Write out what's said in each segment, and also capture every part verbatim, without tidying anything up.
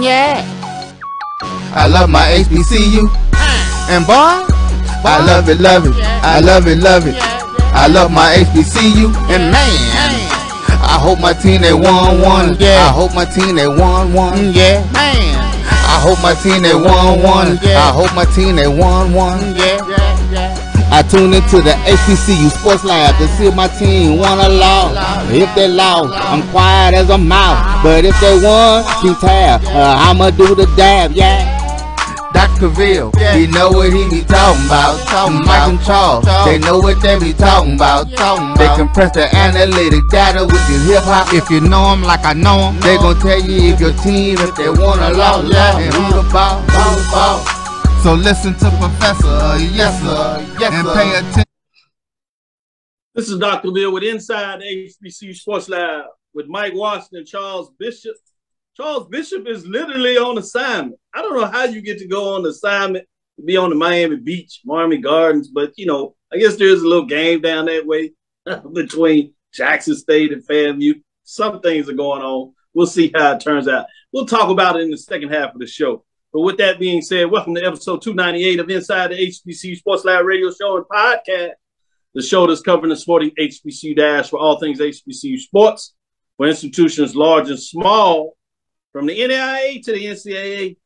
Yeah. I love my H B C U. And boy, I love it, love it. I love it, love it. I love my H B C U. And man, I hope my team they won one. Yeah. I hope my team they won one. Yeah. Man. I hope my team they won one. I hope my team they won one. Yeah. I tune into the H B C U Sports Lab to see if my team won or lost. If they lost, I'm quiet as a mouse. But if they won, keep tab. Uh, I'ma do the dab, yeah. Doctor Cavil, yeah. He know what he be talking about. Talking Mike and Charles, they know what they be talking about. Talking they compress the analytic data with this hip hop. If you know them like I know them, they gon' tell you if your team, if they won or lost, and who the ball, who the ball. So listen to Professor, uh, yes sir, yes and pay attention. This is Doctor Cavil with Inside the H B C U Sports Lab with Mike Washington and Charles Bishop. Charles Bishop is literally on assignment. I don't know how you get to go on assignment to be on the Miami Beach, Miami Gardens, but, you know, I guess there's a little game down that way between Jackson State and FAMU. Some things are going on. We'll see how it turns out. We'll talk about it in the second half of the show. But with that being said, welcome to episode two ninety-eight of Inside the H B C U Sports Lab radio show and podcast, the show that's covering the sporting H B C U dash for all things H B C U sports, for institutions large and small, from the N A I A to the N C double A.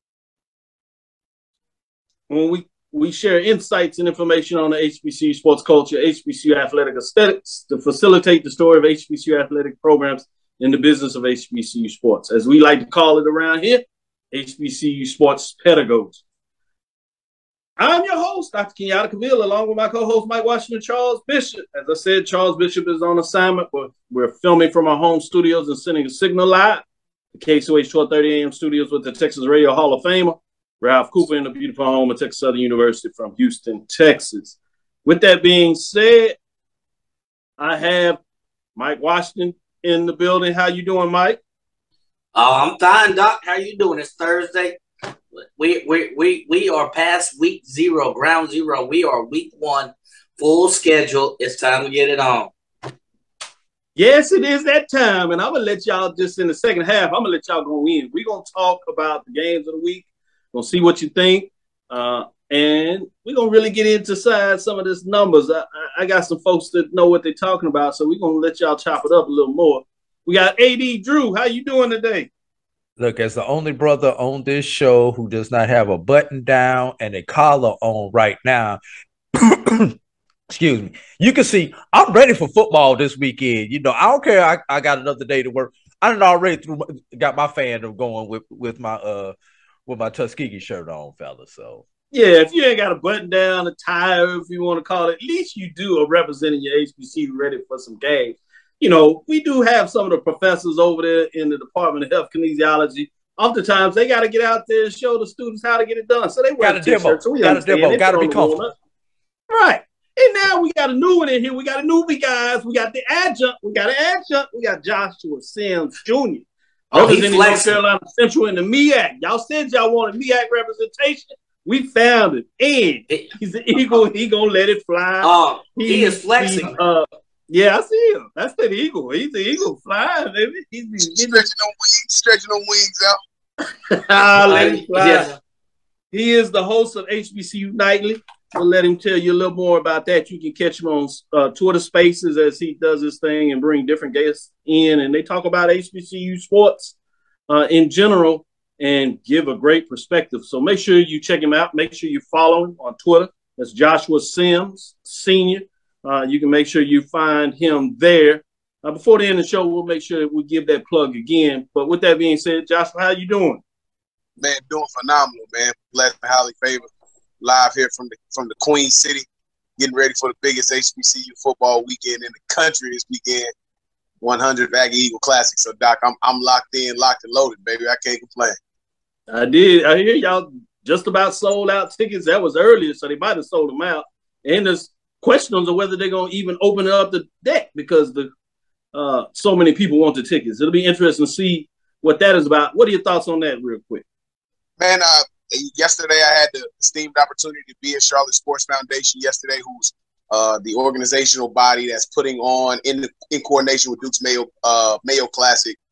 When we, we share insights and information on the H B C U sports culture, H B C U athletic aesthetics, to facilitate the story of H B C U athletic programs in the business of H B C U sports. As we like to call it around here, H B C U sports pedagogues. I'm your host, Doctor Kenyatta Cavil, along with my co-host, Mike Washington, Charles Bishop. As I said, Charles Bishop is on assignment, but we're filming from our home studios and sending a signal live. The K S O H twelve thirty A M studios with the Texas Radio Hall of Famer, Ralph Cooper, in the beautiful home of Texas Southern University from Houston, Texas. With that being said, I have Mike Washington in the building. How you doing, Mike? Oh, I'm fine, Doc. How you doing? It's Thursday. We we we we are past week zero, ground zero. We are week one, full schedule. It's time to get it on. Yes, it is that time, and I'm gonna let y'all just in the second half. I'm gonna let y'all go in. We're gonna talk about the games of the week. Gonna see what you think, uh, and we're gonna really get into side some of this numbers. I, I got some folks that know what they're talking about, so we're gonna let y'all chop it up a little more. We got A D Drew. How you doing today? Look, as the only brother on this show who does not have a button down and a collar on right now. Excuse me. You can see I'm ready for football this weekend. You know, I don't care. I, I got another day to work. I done already through, got my fandom going with with my uh with my Tuskegee shirt on, fellas. So yeah, if you ain't got a button down, a tie, if you want to call it, at least you do are representing your H B C U ready for some games. You know, we do have some of the professors over there in the Department of Health Kinesiology. Oftentimes, they got to get out there and show the students how to get it done. So they wear a t-shirt. So we got a demo. Got to be comfortable. Right. And now we got a new one in here. We got a newbie, guys. We got the adjunct. We got an adjunct. We got Joshua Sims Junior Oh, he's flexing. North Carolina Central in the M E A C. Y'all said y'all wanted M E A C representation. We found it. And he's an eagle. He going to let it fly. Oh, he, he is flexing. He, uh, yeah, I see him. That's the eagle. He's the eagle flying, baby. He's, he's, he's stretching on wings, stretching on wings out. ah, let him fly. Yes. He is the host of H B C U Nightly. We'll let him tell you a little more about that. You can catch him on uh, Twitter Spaces as he does his thing and bring different guests in, and they talk about H B C U sports uh, in general and give a great perspective. So make sure you check him out. Make sure you follow him on Twitter. That's Joshua Sims Senior. Uh, you can make sure you find him there. Uh, before the end of the show, we'll make sure that we give that plug again. But with that being said, Joshua, how you doing? Man, doing phenomenal, man. Blessed and highly favored. Live here from the from the Queen City, getting ready for the biggest H B C U football weekend in the country this weekend. one hundred Aggie Eagle Classic. So, Doc, I'm I'm locked in, locked and loaded, baby. I can't complain. I did. I hear y'all just about sold out tickets. That was earlier, so they might have sold them out. And there's questions of whether they're going to even open up the deck because the uh, so many people want the tickets. It'll be interesting to see what that is about. What are your thoughts on that real quick? Man, uh, yesterday I had the esteemed opportunity to be at Charlotte Sports Foundation yesterday, who's uh, the organizational body that's putting on, in the, in coordination with Duke's Mayo uh, Mayo Classic,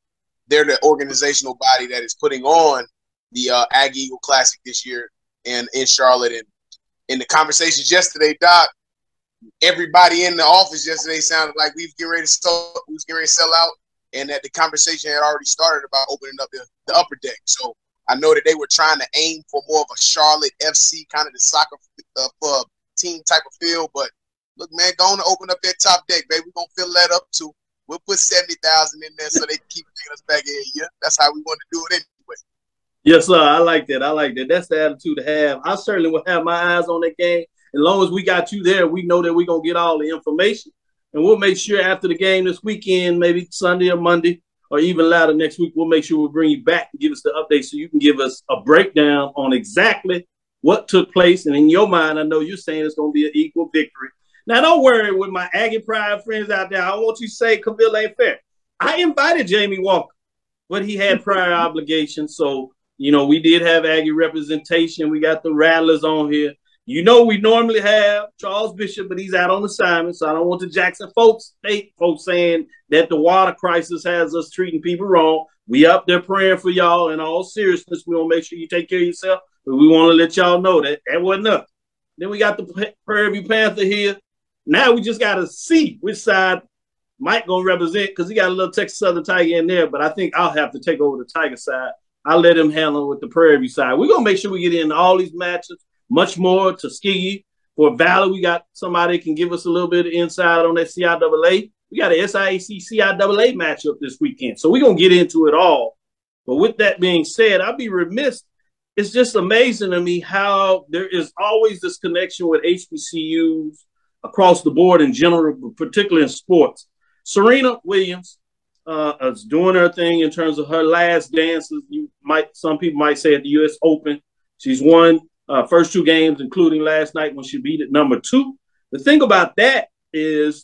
they're the organizational body that is putting on the uh, Ag Eagle Classic this year in, in Charlotte. And in the conversations yesterday, Doc, everybody in the office yesterday sounded like we was getting ready to sell, we was getting ready to sell out, and that the conversation had already started about opening up the, the upper deck. So I know that they were trying to aim for more of a Charlotte F C kind of the soccer uh, for team type of feel. But look, man, go on to open up that top deck, baby. We're gonna fill that up too. We'll put seventy thousand in there so they can keep bringing us back in. Yeah, that's how we want to do it anyway. Yes, sir. I like that. I like that. That's the attitude to have. I certainly will have my eyes on that game. As long as we got you there, we know that we're going to get all the information. And we'll make sure after the game this weekend, maybe Sunday or Monday, or even later next week, we'll make sure we'll bring you back and give us the update so you can give us a breakdown on exactly what took place. And in your mind, I know you're saying it's going to be an equal victory. Now, don't worry with my Aggie Pride friends out there. I don't want you to say Cavil ain't fair. I invited Jamie Walker, but he had prior obligations. So, you know, we did have Aggie representation. We got the Rattlers on here. You know, we normally have Charles Bishop, but he's out on assignment, so I don't want the Jackson folks, state folks saying that the water crisis has us treating people wrong. We up there praying for y'all in all seriousness. We want to make sure you take care of yourself, but we want to let y'all know that that wasn't up. Then we got the Prairie View Panther here. Now we just got to see which side Mike going to represent because he got a little Texas Southern Tiger in there, but I think I'll have to take over the Tiger side. I'll let him handle with the Prairie View side. We're going to make sure we get in all these matches. Much more Tuskegee. For Valley, we got somebody that can give us a little bit of insight on that C I A A. We got an S I A C C I A A matchup this weekend. So we're going to get into it all. But with that being said, I'd be remiss. It's just amazing to me how there is always this connection with H B C Us across the board in general, but particularly in sports. Serena Williams uh, is doing her thing in terms of her last dances. You might, some people might say at the U S Open. She's won Uh, first two games, including last night when she beat it number two. The thing about that is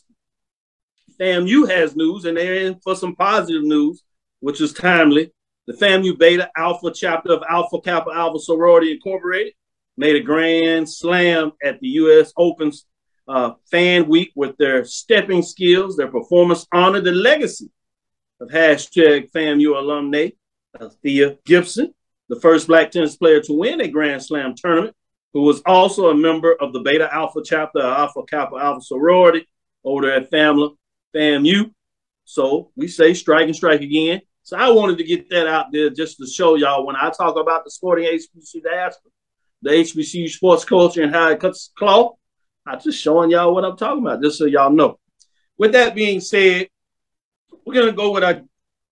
FAMU has news, and they're in for some positive news, which is timely. The FAMU Beta Alpha chapter of Alpha Kappa Alpha Sorority Incorporated made a grand slam at the U S Open's uh, Fan Week with their stepping skills. Their performance honored the legacy of hashtag FAMU alumni, Thea Gibson, the first Black tennis player to win a Grand Slam tournament, who was also a member of the Beta Alpha chapter of Alpha Kappa Alpha Sorority over there at FAMLA, FAMU. So we say strike and strike again. So I wanted to get that out there just to show y'all when I talk about the sporting H B C U diaspora, the H B C U sports culture and how it cuts cloth. I'm just showing y'all what I'm talking about, just so y'all know. With that being said, we're going to go with our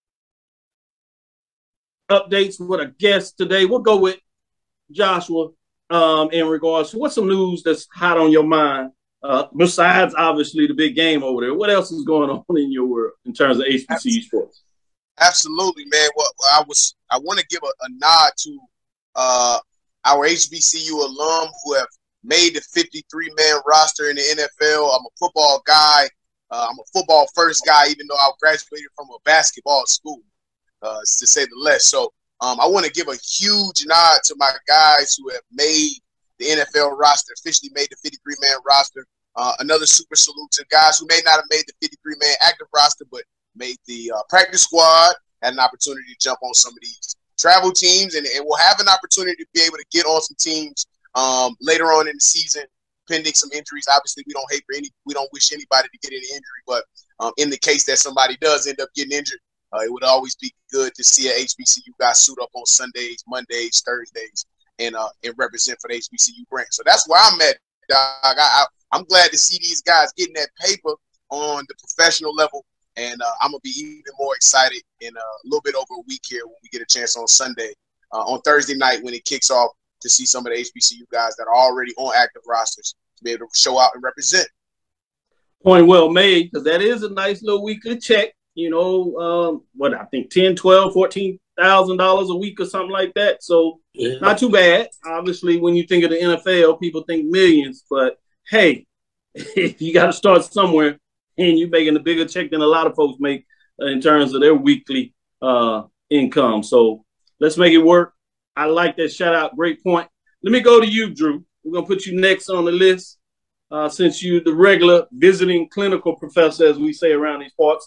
updates with a guest today. We'll go with Joshua um, in regards to what's some news that's hot on your mind, uh, besides obviously the big game over there. What else is going on in your world in terms of H B C U sports? Absolutely, man. Well, I was I want to give a, a nod to uh, our H B C U alum who have made the fifty-three man roster in the N F L. I'm a football guy. Uh, I'm a football first guy, even though I graduated from a basketball school. Uh, to say the less. So um, I want to give a huge nod to my guys who have made the N F L roster, officially made the fifty-three man roster. Uh, another super salute to guys who may not have made the fifty-three man active roster, but made the uh, practice squad, had an opportunity to jump on some of these travel teams, and, and will have an opportunity to be able to get on some teams um, later on in the season, pending some injuries. Obviously, we don't hate for any, we don't wish anybody to get any injury, but um, in the case that somebody does end up getting injured, Uh, it would always be good to see an H B C U guy suit up on Sundays, Mondays, Thursdays, and uh, and represent for the H B C U brand. So that's where I'm at, dog. I, I, I'm glad to see these guys getting that paper on the professional level, and uh, I'm going to be even more excited in uh, a little bit over a week here when we get a chance on Sunday, uh, on Thursday night when it kicks off, to see some of the H B C U guys that are already on active rosters to be able to show out and represent. Point well made, because that is a nice little weekly check. You know, um, what I think ten, twelve, fourteen thousand dollars a week or something like that. So yeah, not too bad. Obviously, when you think of the N F L, people think millions. But hey, you got to start somewhere, and you're making a bigger check than a lot of folks make in terms of their weekly uh, income. So let's make it work. I like that shout out. Great point. Let me go to you, Drew. We're gonna put you next on the list uh, since you're the regular visiting clinical professor, as we say around these parts.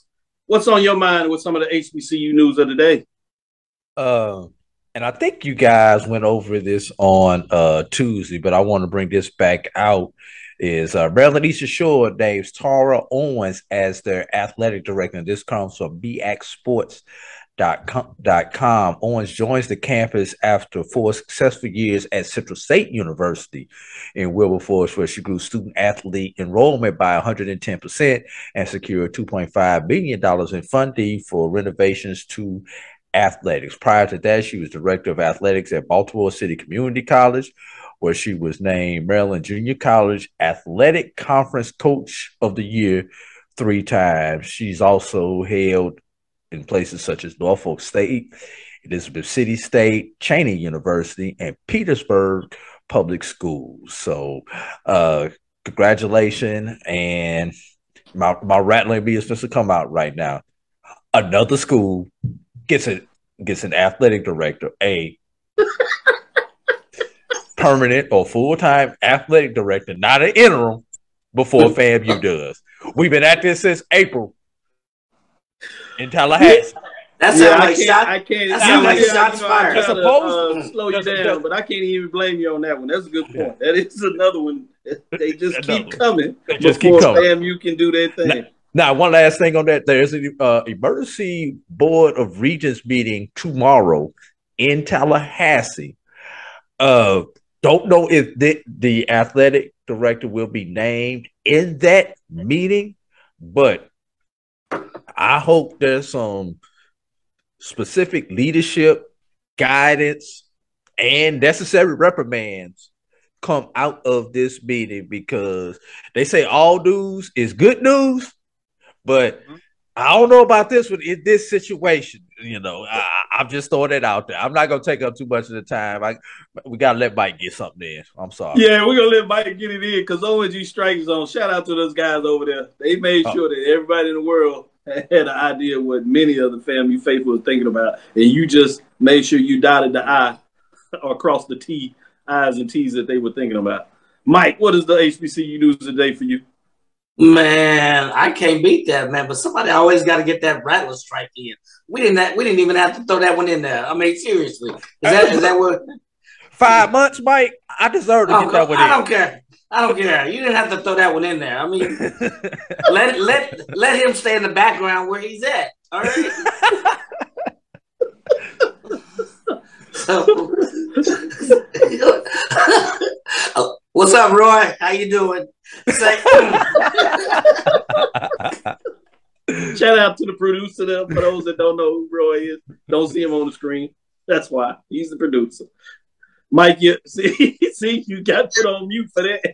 what's on your mind with some of the H B C U news of the day? Uh, and I think you guys went over this on uh, Tuesday, but I want to bring this back out. Is uh, Maryland Eastern Shore names Tara Owens as their athletic director. This comes from M E A C Sports dot com. Owens joins the campus after four successful years at Central State University in Wilberforce, where she grew student athlete enrollment by one hundred ten percent and secured two point five million dollars in funding for renovations to athletics. Prior to that, she was director of athletics at Baltimore City Community College, where she was named Maryland Junior College Athletic Conference Coach of the Year three times. She's also held in places such as Norfolk State, Elizabeth City State, Cheney University, and Petersburg Public Schools. So uh, congratulations. And my, my rattling bee is supposed to come out right now. Another school gets a gets an athletic director, a permanent or full-time athletic director, not an interim, before FAMU does. We've been at this since April in Tallahassee. That's yeah, how I like can't, shot. I can't. That's I how like can't- shots you know, I fired. try to, Supposed- uh, slow you just- down, just- but I can't even blame you on that one. That's a good point. That is another one. They just Another keep one. coming. They just keep before coming. FAMU can do their thing. Now, one last thing on that. There's an uh, emergency board of regents meeting tomorrow in Tallahassee. Uh, don't know if the, the athletic director will be named in that meeting, but I hope there's some specific leadership, guidance, and necessary reprimands come out of this meeting, because they say all news is good news, but I don't know about this one in this situation. You know, I, I'm just throwing it out there. I'm not gonna take up too much of the time. I we gotta let Mike get something in. I'm sorry. Yeah, we're gonna let Mike get it in because O N G Strike Zone. Shout out to those guys over there. They made Oh. sure that everybody in the world had an idea what many of the FAMU faithful was thinking about, and you just made sure you dotted the I or crossed the T, I's and T's that they were thinking about. Mike, what is the H B C U news today for you? Man, I can't beat that, man. But somebody always got to get that rattler strike in. We didn't. Have, we didn't even have to throw that one in there. I mean, seriously, is that is that what? Five months, Mike. I deserve to I get don't, that one I in. don't care. I don't care. You didn't have to throw that one in there. I mean, let let let him stay in the background where he's at. All right. So, what's up, Roy? How you doing? Say, Shout out to the producer there, for those that don't know who Roy is. Don't see him on the screen. That's why. He's the producer. Mike, you see, see, you got put on mute for that.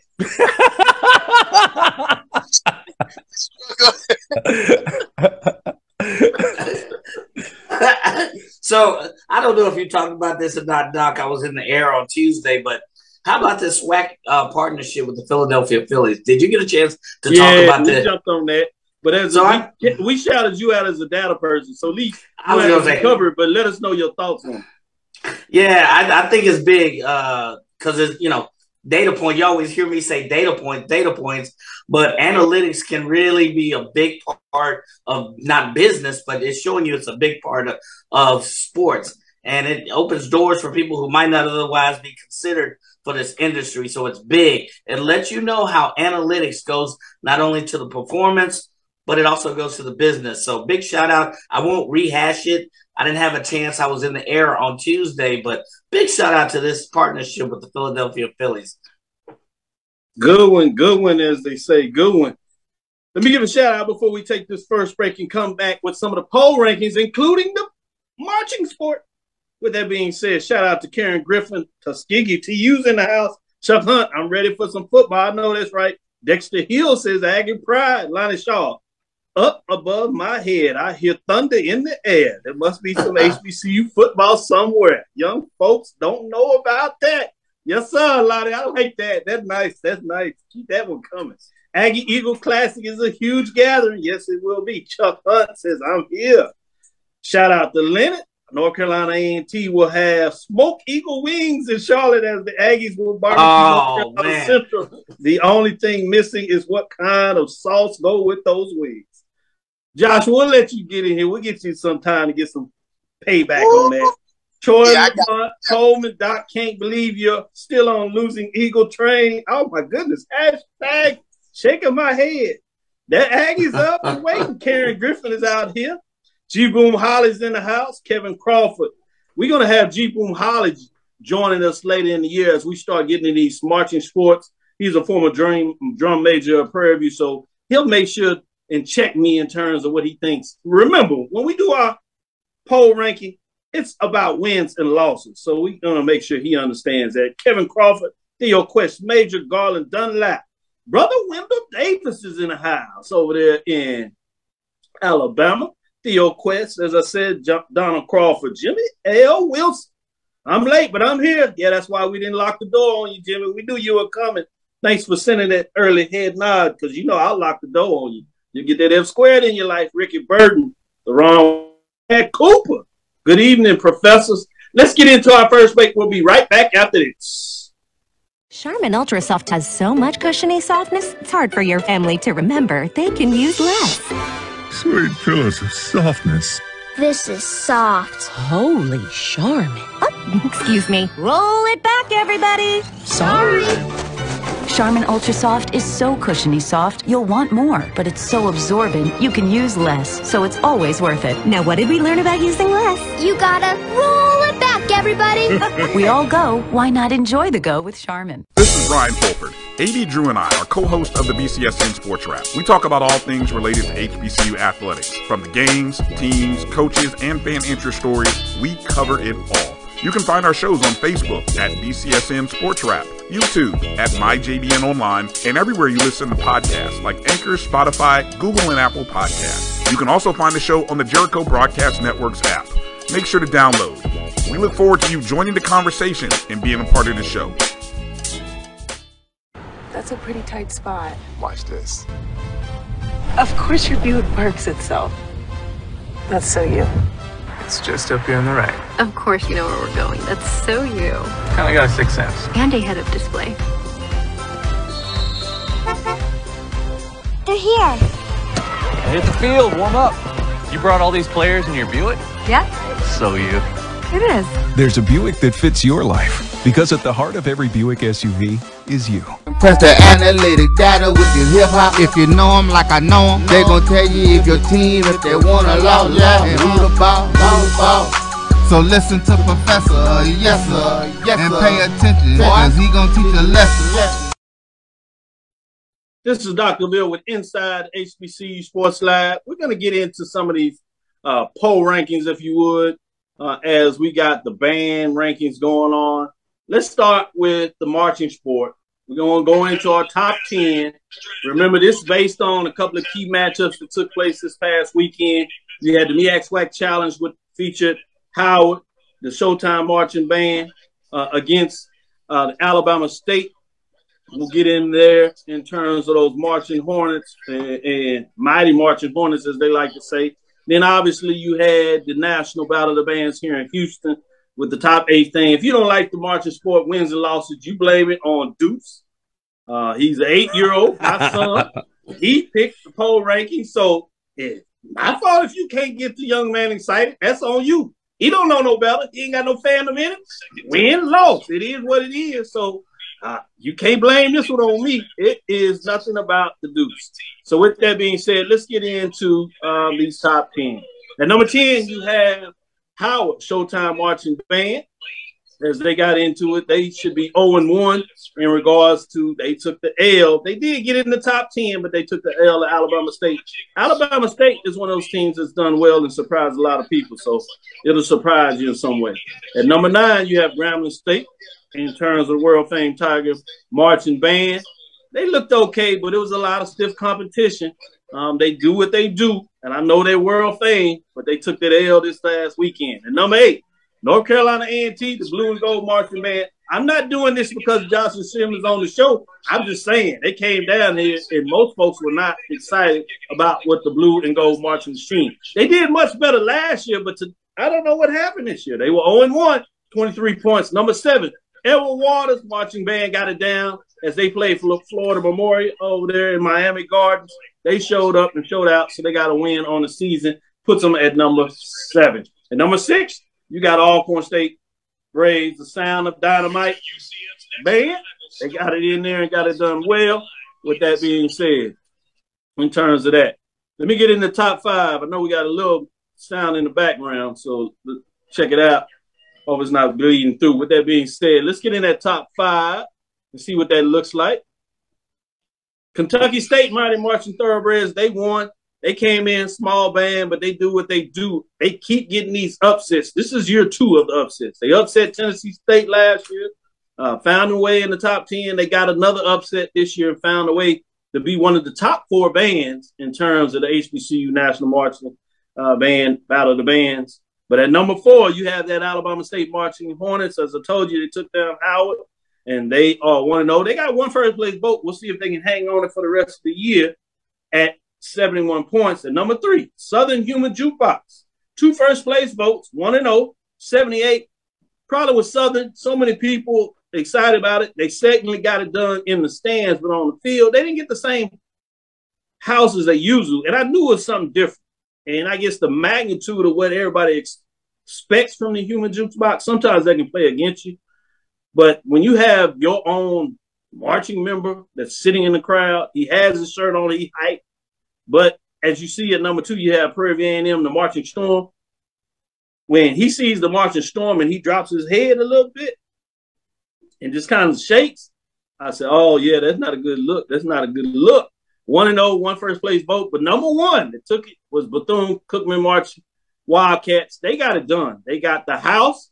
So I don't know if you're talking about this or not, Doc. I was in the air on Tuesday, but how about this SWAC uh, partnership with the Philadelphia Phillies? Did you get a chance to yeah, talk about we that? jumped on that. But as So a, I- we, we shouted you out as a data person, so Lee, I you was had gonna to say- cover it, but let us know your thoughts on it. Yeah, I, I think it's big because it's, you know, data point. You always hear me say data points, data points, but analytics can really be a big part of not business, but it's showing you it's a big part of, of sports. And it opens doors for people who might not otherwise be considered for this industry. So it's big. It lets you know how analytics goes not only to the performance, but it also goes to the business. So big shout out. I won't rehash it. I didn't have a chance. I was in the air on Tuesday, but big shout out to this partnership with the Philadelphia Phillies. Good one, good one, as they say, good one. Let me give a shout out before we take this first break and come back with some of the poll rankings, including the marching sport. With that being said, shout out to Karen Griffin, Tuskegee, T U's in the house. Chuck Hunt, I'm ready for some football. I know that's right. Dexter Hill says, Aggie Pride. Lonnie Shaw, up above my head, I hear thunder in the air. There must be some H B C U football somewhere. Young folks don't know about that. Yes, sir, Lonnie. I like that. That's nice. That's nice. Keep that one coming. Aggie Eagle Classic is a huge gathering. Yes, it will be. Chuck Hunt says, I'm here. Shout out to Leonard. North Carolina A and T will have Smoke Eagle Wings in Charlotte as the Aggies will barbecue Oh, North Carolina man. Central. The only thing missing is what kind of sauce go with those wings. Josh, we'll let you get in here. We'll get you some time to get some payback Ooh. on that. Troy, yeah, got- Coleman, Doc, can't believe you're still on Losing Eagle train. Oh, my goodness. Hashtag shaking my head. That Aggie's up and waiting. Karen Griffin is out here. G. Boom Holly's in the house. Kevin Crawford. We're going to have G. Boom Holly joining us later in the year as we start getting into these marching sports. He's a former drum, drum major of Prairie View, so he'll make sure and check me in terms of what he thinks. Remember, when we do our poll ranking, it's about wins and losses. So we're going to make sure he understands that. Kevin Crawford, Theo Quest Major, Garland Dunlap. Brother Wendell Davis is in the house over there in Alabama. Theo Quest, as I said, Donald Crawford, Jimmy L. Wilson. I'm late, but I'm here. Yeah, that's why we didn't lock the door on you, Jimmy. We knew you were coming. Thanks for sending that early head nod, because you know I'll lock the door on you. You get that F squared in your life. Ricky Burton, the wrong Ed Cooper. Good evening, professors. Let's get into our first break. We'll be right back after this. Charmin Ultra Soft has so much cushiony softness, it's hard for your family to remember they can use less. Sweet pillows of softness. This is soft. Holy Charmin. Oh, excuse me. Roll it back, everybody. Sorry. Charmin Ultra Soft is so cushiony soft, you'll want more, but it's so absorbent, you can use less, so it's always worth it. Now, what did we learn about using less? You gotta roll it back, everybody. We all go. Why not enjoy the go with Charmin? This is Ryan Fulford. A D Drew and I are co-hosts of the B C S N Sports Lab. We talk about all things related to H B C U athletics. From the games, teams, coaches, and fan interest stories, we cover it all. You can find our shows on Facebook at B C S N Sports Lab, YouTube at My J B N Online, and everywhere you listen to podcasts like Anchor, Spotify, Google, and Apple Podcasts. You can also find the show on the Jericho Broadcast Network's app. Make sure to download. We look forward to you joining the conversation and being a part of the show. That's a pretty tight spot. Watch this. Of course your Buick parks itself. That's so you. It's just up here on the right. Of course you know where we're going. That's so you. Kinda got a sixth sense. And a head-up display. They're here. Hit the field, warm up. You brought all these players in your Buick? Yeah. So you. It is. There's a Buick that fits your life, because at the heart of every Buick S U V is you. Press the analytic data with your hip hop. If you know them like I know them, they gon' tell you if your team, if they wanna law, law, and who the ball, ball, ball. So listen to Professor, uh, yes sir, yes, and pay attention, cause he gon' teach a lesson. This is Doctor Bill with Inside H B C U Sports Lab. We're gonna get into some of these uh, poll rankings, if you would. Uh, as we got the band rankings going on. Let's start with the marching sport. We're going to go into our top ten. Remember, this is based on a couple of key matchups that took place this past weekend. We had the MEAC SWAC Challenge, which featured Howard, the Showtime Marching Band, uh, against uh, the Alabama State. We'll get in there in terms of those marching hornets and, and mighty marching hornets, as they like to say. Then, obviously, you had the National Battle of the Bands here in Houston with the top eight thing. If you don't like the marching sport wins and losses, you blame it on Deuce. Uh, he's an eight-year-old, my son. He picked the poll ranking. So, yeah, my fault if you can't get the young man excited. That's on you. He don't know no better. He ain't got no fandom in it. Win, loss. It is what it is. So, uh, you can't blame this one on me. It is nothing about the Deuce. So with that being said, let's get into um, these top ten. At number ten, you have Howard, Showtime Marching Band. As they got into it, they should be oh and one in regards to they took the L. They did get in the top ten, but they took the L to Alabama State. Alabama State is one of those teams that's done well and surprised a lot of people, so it'll surprise you in some way. At number nine, you have Grambling State in terms of the world-famed Tiger Marching Band. They looked okay, but it was a lot of stiff competition. Um, they do what they do, and I know they're world famed, but they took that L this last weekend. And number eight, North Carolina A and T, the Blue and Gold Marching Band. I'm not doing this because Johnson Sims is on the show. I'm just saying they came down here, and most folks were not excited about what the Blue and Gold Marching Machine. They did much better last year, but to, I don't know what happened this year. They were oh and one, twenty-three points. Number seven, Edward Waters Marching Band got it down. as they played for Florida Memorial over there in Miami Gardens. They showed up and showed out, so they got a win on the season. Puts them at number seven. At number six, you got Alcorn State Braves, the sound of dynamite. Man, they got it in there and got it done well. With that being said, in terms of that, let me get in the top five. I know we got a little sound in the background, so check it out. Hope it's not bleeding through. With that being said, let's get in that top five and see what that looks like. Kentucky State Mighty Marching Thoroughbreds, they won. They came in small band, but they do what they do. They keep getting these upsets. This is year two of the upsets. They upset Tennessee State last year, uh, found a way in the top ten. They got another upset this year and found a way to be one of the top four bands in terms of the H B C U National Marching uh, Band, Battle of the Bands. But at number four, you have that Alabama State Marching Hornets. As I told you, they took down Howard, and they are one and oh. They got one first-place vote. We'll see if they can hang on it for the rest of the year at seventy-one points. At number three, Southern Human Jukebox. Two first-place votes, one and oh, seventy-eight. Probably with Southern, so many people excited about it. They secondly got it done in the stands, but on the field, they didn't get the same houses they usually. And I knew it was something different. And I guess the magnitude of what everybody ex expects from the Human Jukebox, sometimes they can play against you. But when you have your own marching member that's sitting in the crowd, he has his shirt on, he hype. But as you see at number two, you have Prairie View A and M, the Marching Storm. When he sees the Marching Storm and he drops his head a little bit and just kind of shakes, I said, oh, yeah, that's not a good look. That's not a good look. One and oh, one first place vote. But number one that took it was Bethune-Cookman March Wildcats. They got it done. They got the house.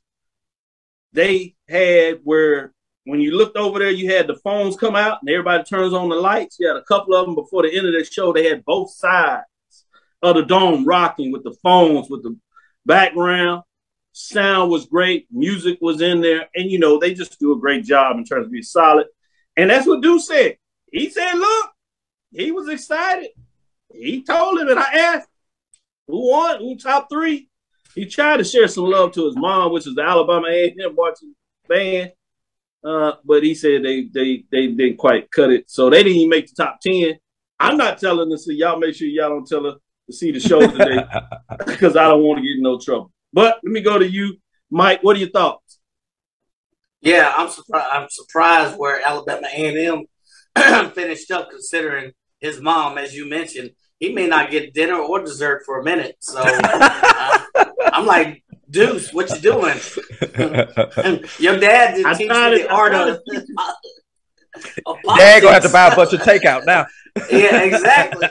They had where when you looked over there, you had the phones come out and everybody turns on the lights. You had a couple of them before the end of the show. They had both sides of the dome rocking with the phones, with the background. Sound was great. Music was in there. And, you know, they just do a great job in terms of being solid. And that's what Duke said. He said, look, he was excited. He told him, and I asked, who won? Who top three? He tried to share some love to his mom, which is the Alabama A and M marching band. Uh, but he said they they they didn't quite cut it. So they didn't even make the top ten. I'm not telling her, so y'all make sure y'all don't tell her to see the show today because I don't want to get in no trouble. But let me go to you, Mike. What are your thoughts? Yeah, I'm surprised. I'm surprised where Alabama A and M finished up, considering his mom, as you mentioned, he may not get dinner or dessert for a minute. So uh, I'm like, Deuce, what you doing? Your dad didn't teach me the art of it. Dad gonna have to buy a bunch of takeout now. Yeah, exactly.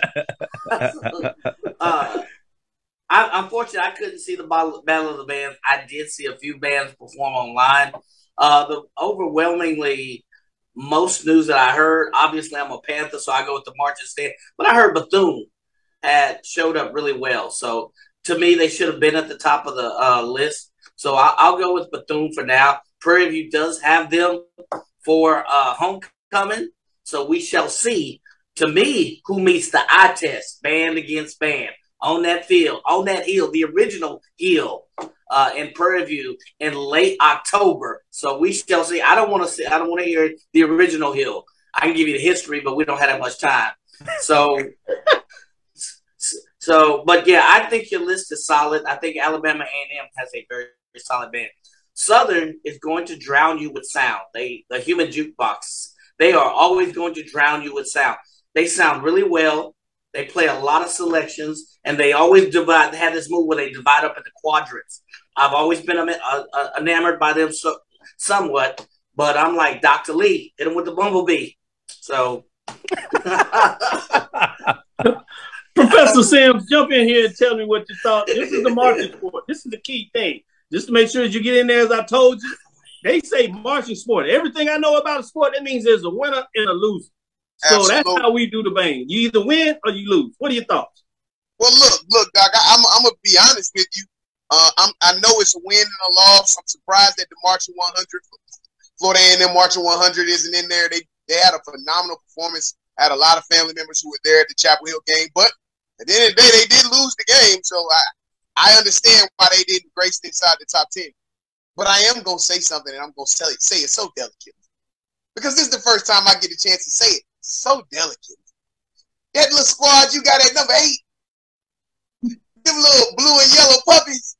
uh, I, unfortunately, I couldn't see the Battle, Battle of the Bands. I did see a few bands perform online. Uh, the overwhelmingly most news that I heard, obviously I'm a Panther, so I go with the marching stand, but I heard Bethune had showed up really well. So to me, they should have been at the top of the uh, list. So I, I'll go with Bethune for now. Prairie View does have them for uh, homecoming, so we shall see. To me, who meets the eye test, band against band, on that field, on that hill, the original hill uh, in Prairie View in late October. So we shall see. I don't want to see. I don't want to hear the original hill. I can give you the history, but we don't have that much time. So, so, but yeah, I think your list is solid. I think Alabama A and M has a very, very solid band. Southern is going to drown you with sound. They, the Human Jukebox, they are always going to drown you with sound. They sound really well. They play a lot of selections, and they always divide. They have this move where they divide up into quadrants. I've always been uh, uh, enamored by them so, somewhat, but I'm like Doctor Lee, hit him with the bumblebee. So, Professor Sims, jump in here and tell me what you thought. This is the marching sport. This is the key thing. Just to make sure that you get in there, as I told you, they say marching sport. Everything I know about a sport, that means there's a winner and a loser. So Absolutely. That's how we do the bang. You either win or you lose. What are your thoughts? Well, look, look, Doc, I, I'm, I'm going to be honest with you. Uh, I'm, I know it's a win and a loss. I'm surprised that the Marching one hundred, Florida A and M Marching one hundred isn't in there. They they had a phenomenal performance. I had a lot of family members who were there at the Chapel Hill game. But at the end of the day, they did lose the game. So I, I understand why they didn't grace inside the top ten. But I am going to say something, and I'm going to say it so delicately. because this is the first time I get a chance to say it so delicate. That little squad you got at number eight, them little blue and yellow puppies,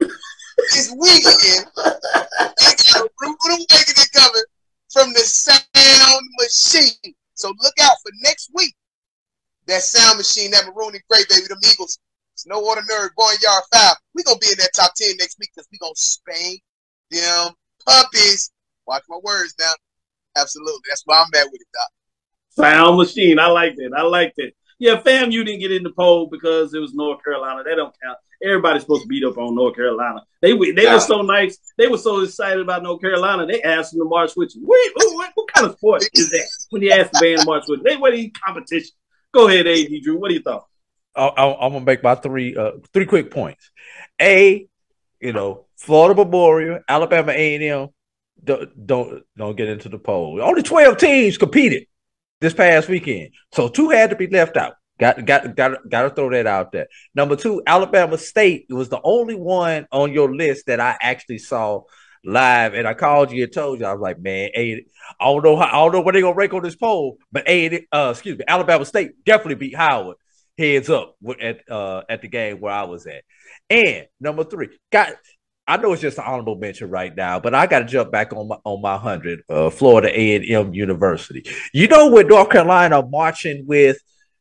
this weekend, they got a rude awakening coming from the sound machine. So look out for next week. That sound machine, that maroon and gray, baby, them Eagles. It's no ordinary barnyard foul. We're going to be in that top ten next week because we're going to spank them puppies. Watch my words now. Absolutely. That's why I'm at with it, Doc. Sound machine. I like that. I like that. Yeah, FAMU didn't get in the poll because it was North Carolina. They don't count. Everybody's supposed to beat up on North Carolina. They they yeah. were so nice. They were so excited about North Carolina. They asked them to march with you. Wait, what, what kind of sport is that when you ask the band to march with you? They what any competition? Go ahead, A D Drew. What do you thought? I'm gonna make my three uh, three quick points. A, you know, Florida Memorial, Alabama A and M don't, don't don't get into the poll. Only twelve teams competed this past weekend, so two had to be left out. Got got got got to throw that out there. Number two, Alabama State was the only one on your list that I actually saw live, and I called you and told you. I was like, man, A, I don't know how, I don't know what they're gonna rank on this poll, but A, uh, excuse me, Alabama State definitely beat Howard. Heads up at uh, at the game where I was at. And number three, got I know it's just an honorable mention right now, but I got to jump back on my on my hundred. Uh, Florida A and M University. You know, when North Carolina marching with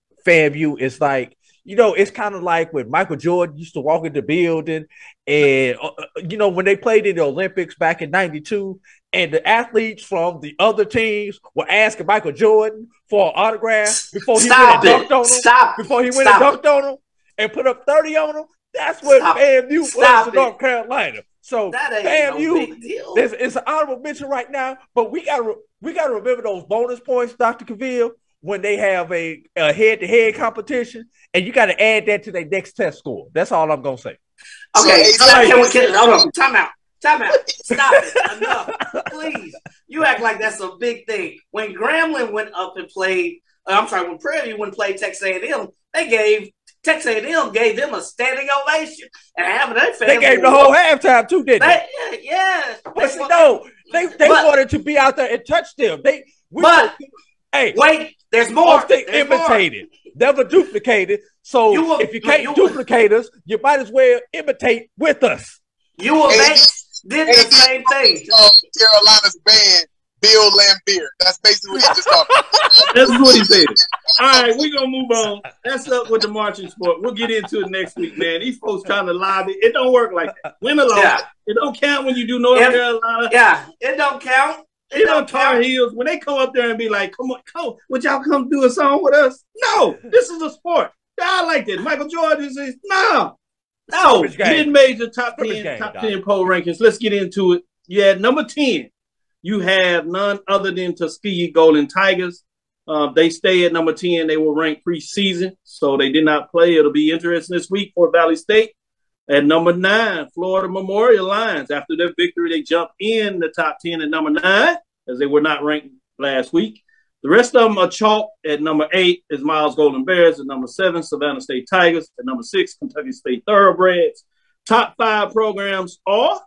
FAMU, it's like, you know, it's kind of like when Michael Jordan used to walk in the building, and uh, you know, when they played in the Olympics back in ninety-two, and the athletes from the other teams were asking Michael Jordan for an autograph before he Stop went and dunked it. on him. Stop. Before he went Stop and dunked on him and put up thirty on him. That's what Stop. FAMU Stop was in it. North Carolina. So That ain't FAMU, no big deal. it's, it's an honorable mention right now, but we got we got to remember those bonus points, Doctor Cavil, when they have a, a head-to-head competition, and you got to add that to their next test score. That's all I'm gonna say. Okay, So, so can we get hold on? Time out. Time out. Stop it. Enough. Please. You act like that's a big thing. When Grambling went up and played, uh, I'm sorry, when Prairie View went and played Texas A and M, they gave Texas A and M gave them a standing ovation, and half of their fans They gave the whole halftime too, didn't they? they yeah, yeah. But see, no, they they but, wanted to be out there and touch them. They we but were, hey, wait, there's more. They there's imitated, more. never duplicated. So you will, if you can't you duplicate will, us, you might as well imitate with us. You will make did the same thing. Uh, Carolina's band, Bill Lambier. That's basically what he just talked about. That's what he said. All right, we're going to move on. That's up with the marching sport. We'll get into it next week, man. These folks trying to lobby. It don't work like that. Win or lose. Yeah. It don't count when you do North it, Carolina. Yeah, it don't count. It, it don't Tar count. Heels. When they come up there and be like, come on, come, would y'all come do a song with us? No, this is a sport. I like that. Michael Jordan says, no. No, mid-major top ten, game, top ten poll rankings. Let's get into it. You had number ten. You have none other than Tuskegee Golden Tigers. Uh, they stay at number ten. They were ranked preseason, so they did not play. It'll be interesting this week for Valley State. At number nine, Florida Memorial Lions. After their victory, they jumped in the top ten at number nine, as they were not ranked last week. The rest of them are chalk. At number eight is Miles Golden Bears. At number seven, Savannah State Tigers. At number six, Kentucky State Thoroughbreds. Top five programs are,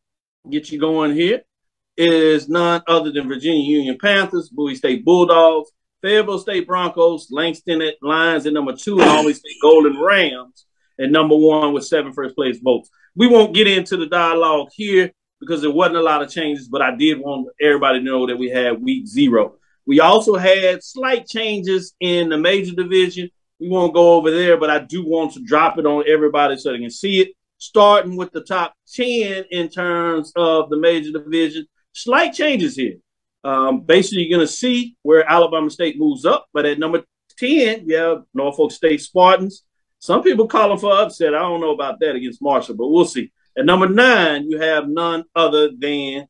get you going here, is none other than Virginia Union Panthers, Bowie State Bulldogs, Fayetteville State Broncos, Langston at Lions at number two, and Albany State Golden Rams at number one with seven first place votes. We won't get into the dialogue here because there wasn't a lot of changes, but I did want everybody to know that we had week zero. We also had slight changes in the major division. We won't go over there, but I do want to drop it on everybody so they can see it. Starting with the top ten in terms of the major division, slight changes here. Um, basically, you're going to see where Alabama State moves up, but at number ten, you have Norfolk State Spartans. Some people call them for upset. I don't know about that against Marshall, but we'll see. At number nine, you have none other than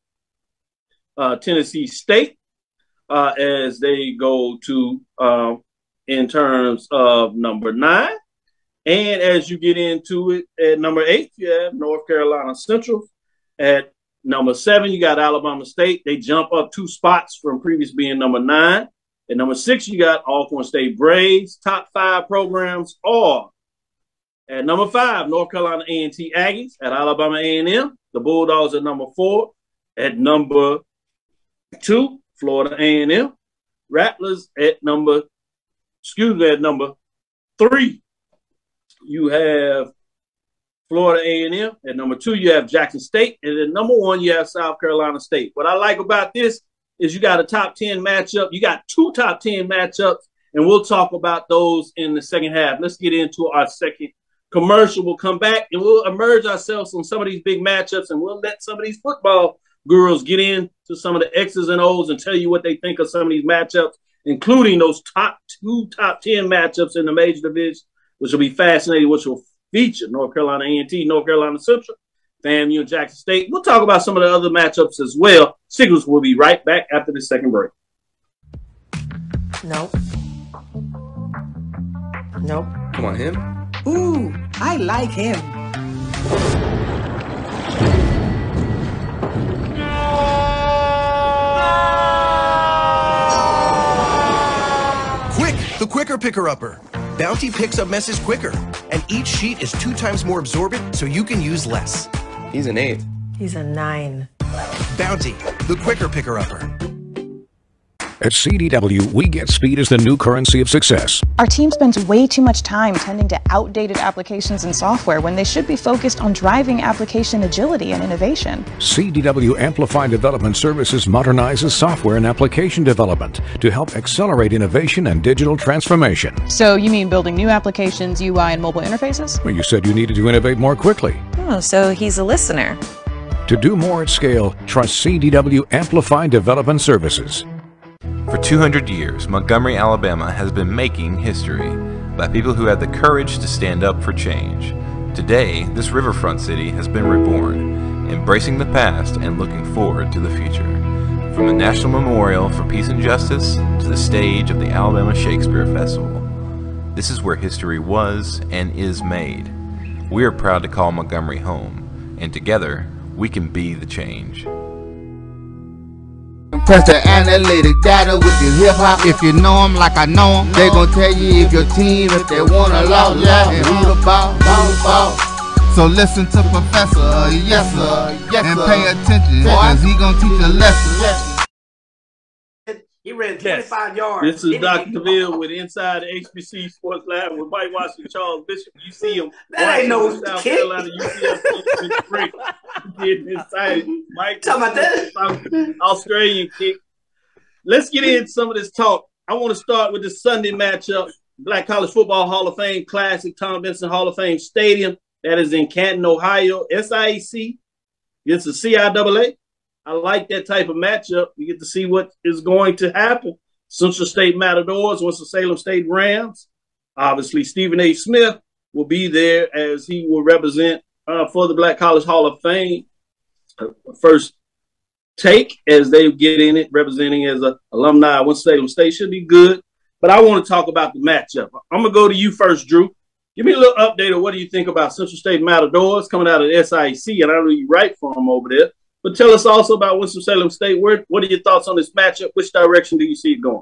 uh, Tennessee State. Uh, as they go to uh, in terms of number nine. And as you get into it, at number eight, you have North Carolina Central. At number seven, you got Alabama State. They jump up two spots from previous being number nine. At number six, you got Alcorn State Braves. Top five programs are at number five, North Carolina A and T Aggies. At Alabama A and M, the Bulldogs at number four. At number two, Florida A and M. Rattlers at number, excuse me, at number three. You have Florida A and M. At number two, you have Jackson State. And at number one, you have South Carolina State. What I like about this is you got a top ten matchup. You got two top ten matchups, and we'll talk about those in the second half. Let's get into our second commercial. We'll come back, and we'll immerse ourselves on some of these big matchups, and we'll let some of these football gurus get into some of the X's and O's and tell you what they think of some of these matchups, including those top two top ten matchups in the major division, which will be fascinating, which will feature North Carolina A and T, North Carolina Central, FAMU, and Jackson State. We'll talk about some of the other matchups as well. Signals will be right back after the second break. Nope. Nope. Come on, him. Ooh, I like him. Quick, the quicker picker-upper. Bounty picks up messes quicker, and each sheet is two times more absorbent, so you can use less. He's an eight. He's a nine. Bounty, the quicker picker-upper. At C D W, we get speed as the new currency of success. Our team spends way too much time tending to outdated applications and software when they should be focused on driving application agility and innovation. C D W Amplify Development Services modernizes software and application development to help accelerate innovation and digital transformation. So you mean building new applications, U I, and mobile interfaces? Well, you said you needed to innovate more quickly. Oh, so he's a listener. To do more at scale, trust C D W Amplify Development Services. For two hundred years, Montgomery, Alabama has been making history by people who had the courage to stand up for change. Today, this riverfront city has been reborn, embracing the past and looking forward to the future. From the National Memorial for Peace and Justice to the stage of the Alabama Shakespeare Festival, this is where history was and is made. We are proud to call Montgomery home, and together, we can be the change. Press the analytic data with your hip hop. If you know them like I know them, they gon' tell you if your team, if they want to lose, yeah, and who the ball, who the ball. So listen to Professor, yes sir, yes, and pay attention, cause he gon' teach a lesson. He ran twenty-five yards. This is Doctor Cavil with Inside the H B C U Sports Lab with Mike Washington, Charles Bishop. You see him. That ain't no South kid. Carolina, U C F getting excited. Mike, talking about that Australian kick. Let's get into some of this talk. I want to start with the Sunday matchup. Black College Football Hall of Fame Classic, Tom Benson Hall of Fame Stadium. That is in Canton, Ohio. S I A C against the C I A A. I like that type of matchup. We get to see what is going to happen. Central State Matadors, Winston-Salem State Rams. Obviously, Stephen A. Smith will be there as he will represent uh, for the Black College Hall of Fame. Uh, first take as they get in it, representing as an alumni of Winston-Salem State. Should be good. But I want to talk about the matchup. I'm going to go to you first, Drew. Give me a little update of what do you think about Central State Matadors coming out of the S I A C, and I know you write for them over there. But tell us also about Winston-Salem State. Where, what are your thoughts on this matchup? Which direction do you see it going?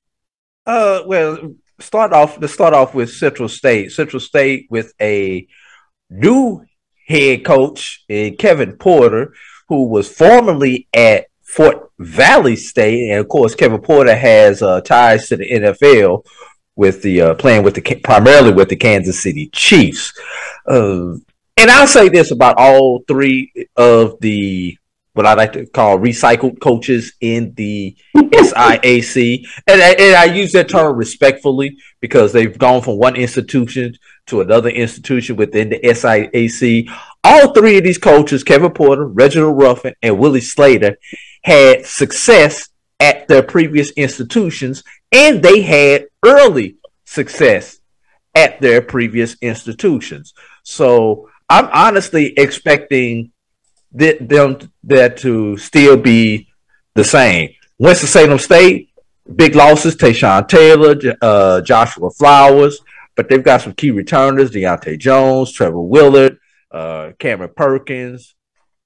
Uh, well, start off. Let's start off with Central State. Central State with a new head coach, uh, Kevin Porter, who was formerly at Fort Valley State, and of course, Kevin Porter has uh, ties to the N F L with the uh, playing with the primarily with the Kansas City Chiefs. Uh, and I'll say this about all three of the what I like to call recycled coaches in the S I A C. And, and I use that term respectfully because they've gone from one institution to another institution within the S I A C. All three of these coaches, Kevin Porter, Reginald Ruffin, and Willie Slater, had success at their previous institutions, and they had early success at their previous institutions. So I'm honestly expecting That them that to still be the same. Winston-Salem State, big losses, Tayshawn Taylor, uh, Joshua Flowers, but they've got some key returners, Deontay Jones, Trevor Willard, uh, Cameron Perkins,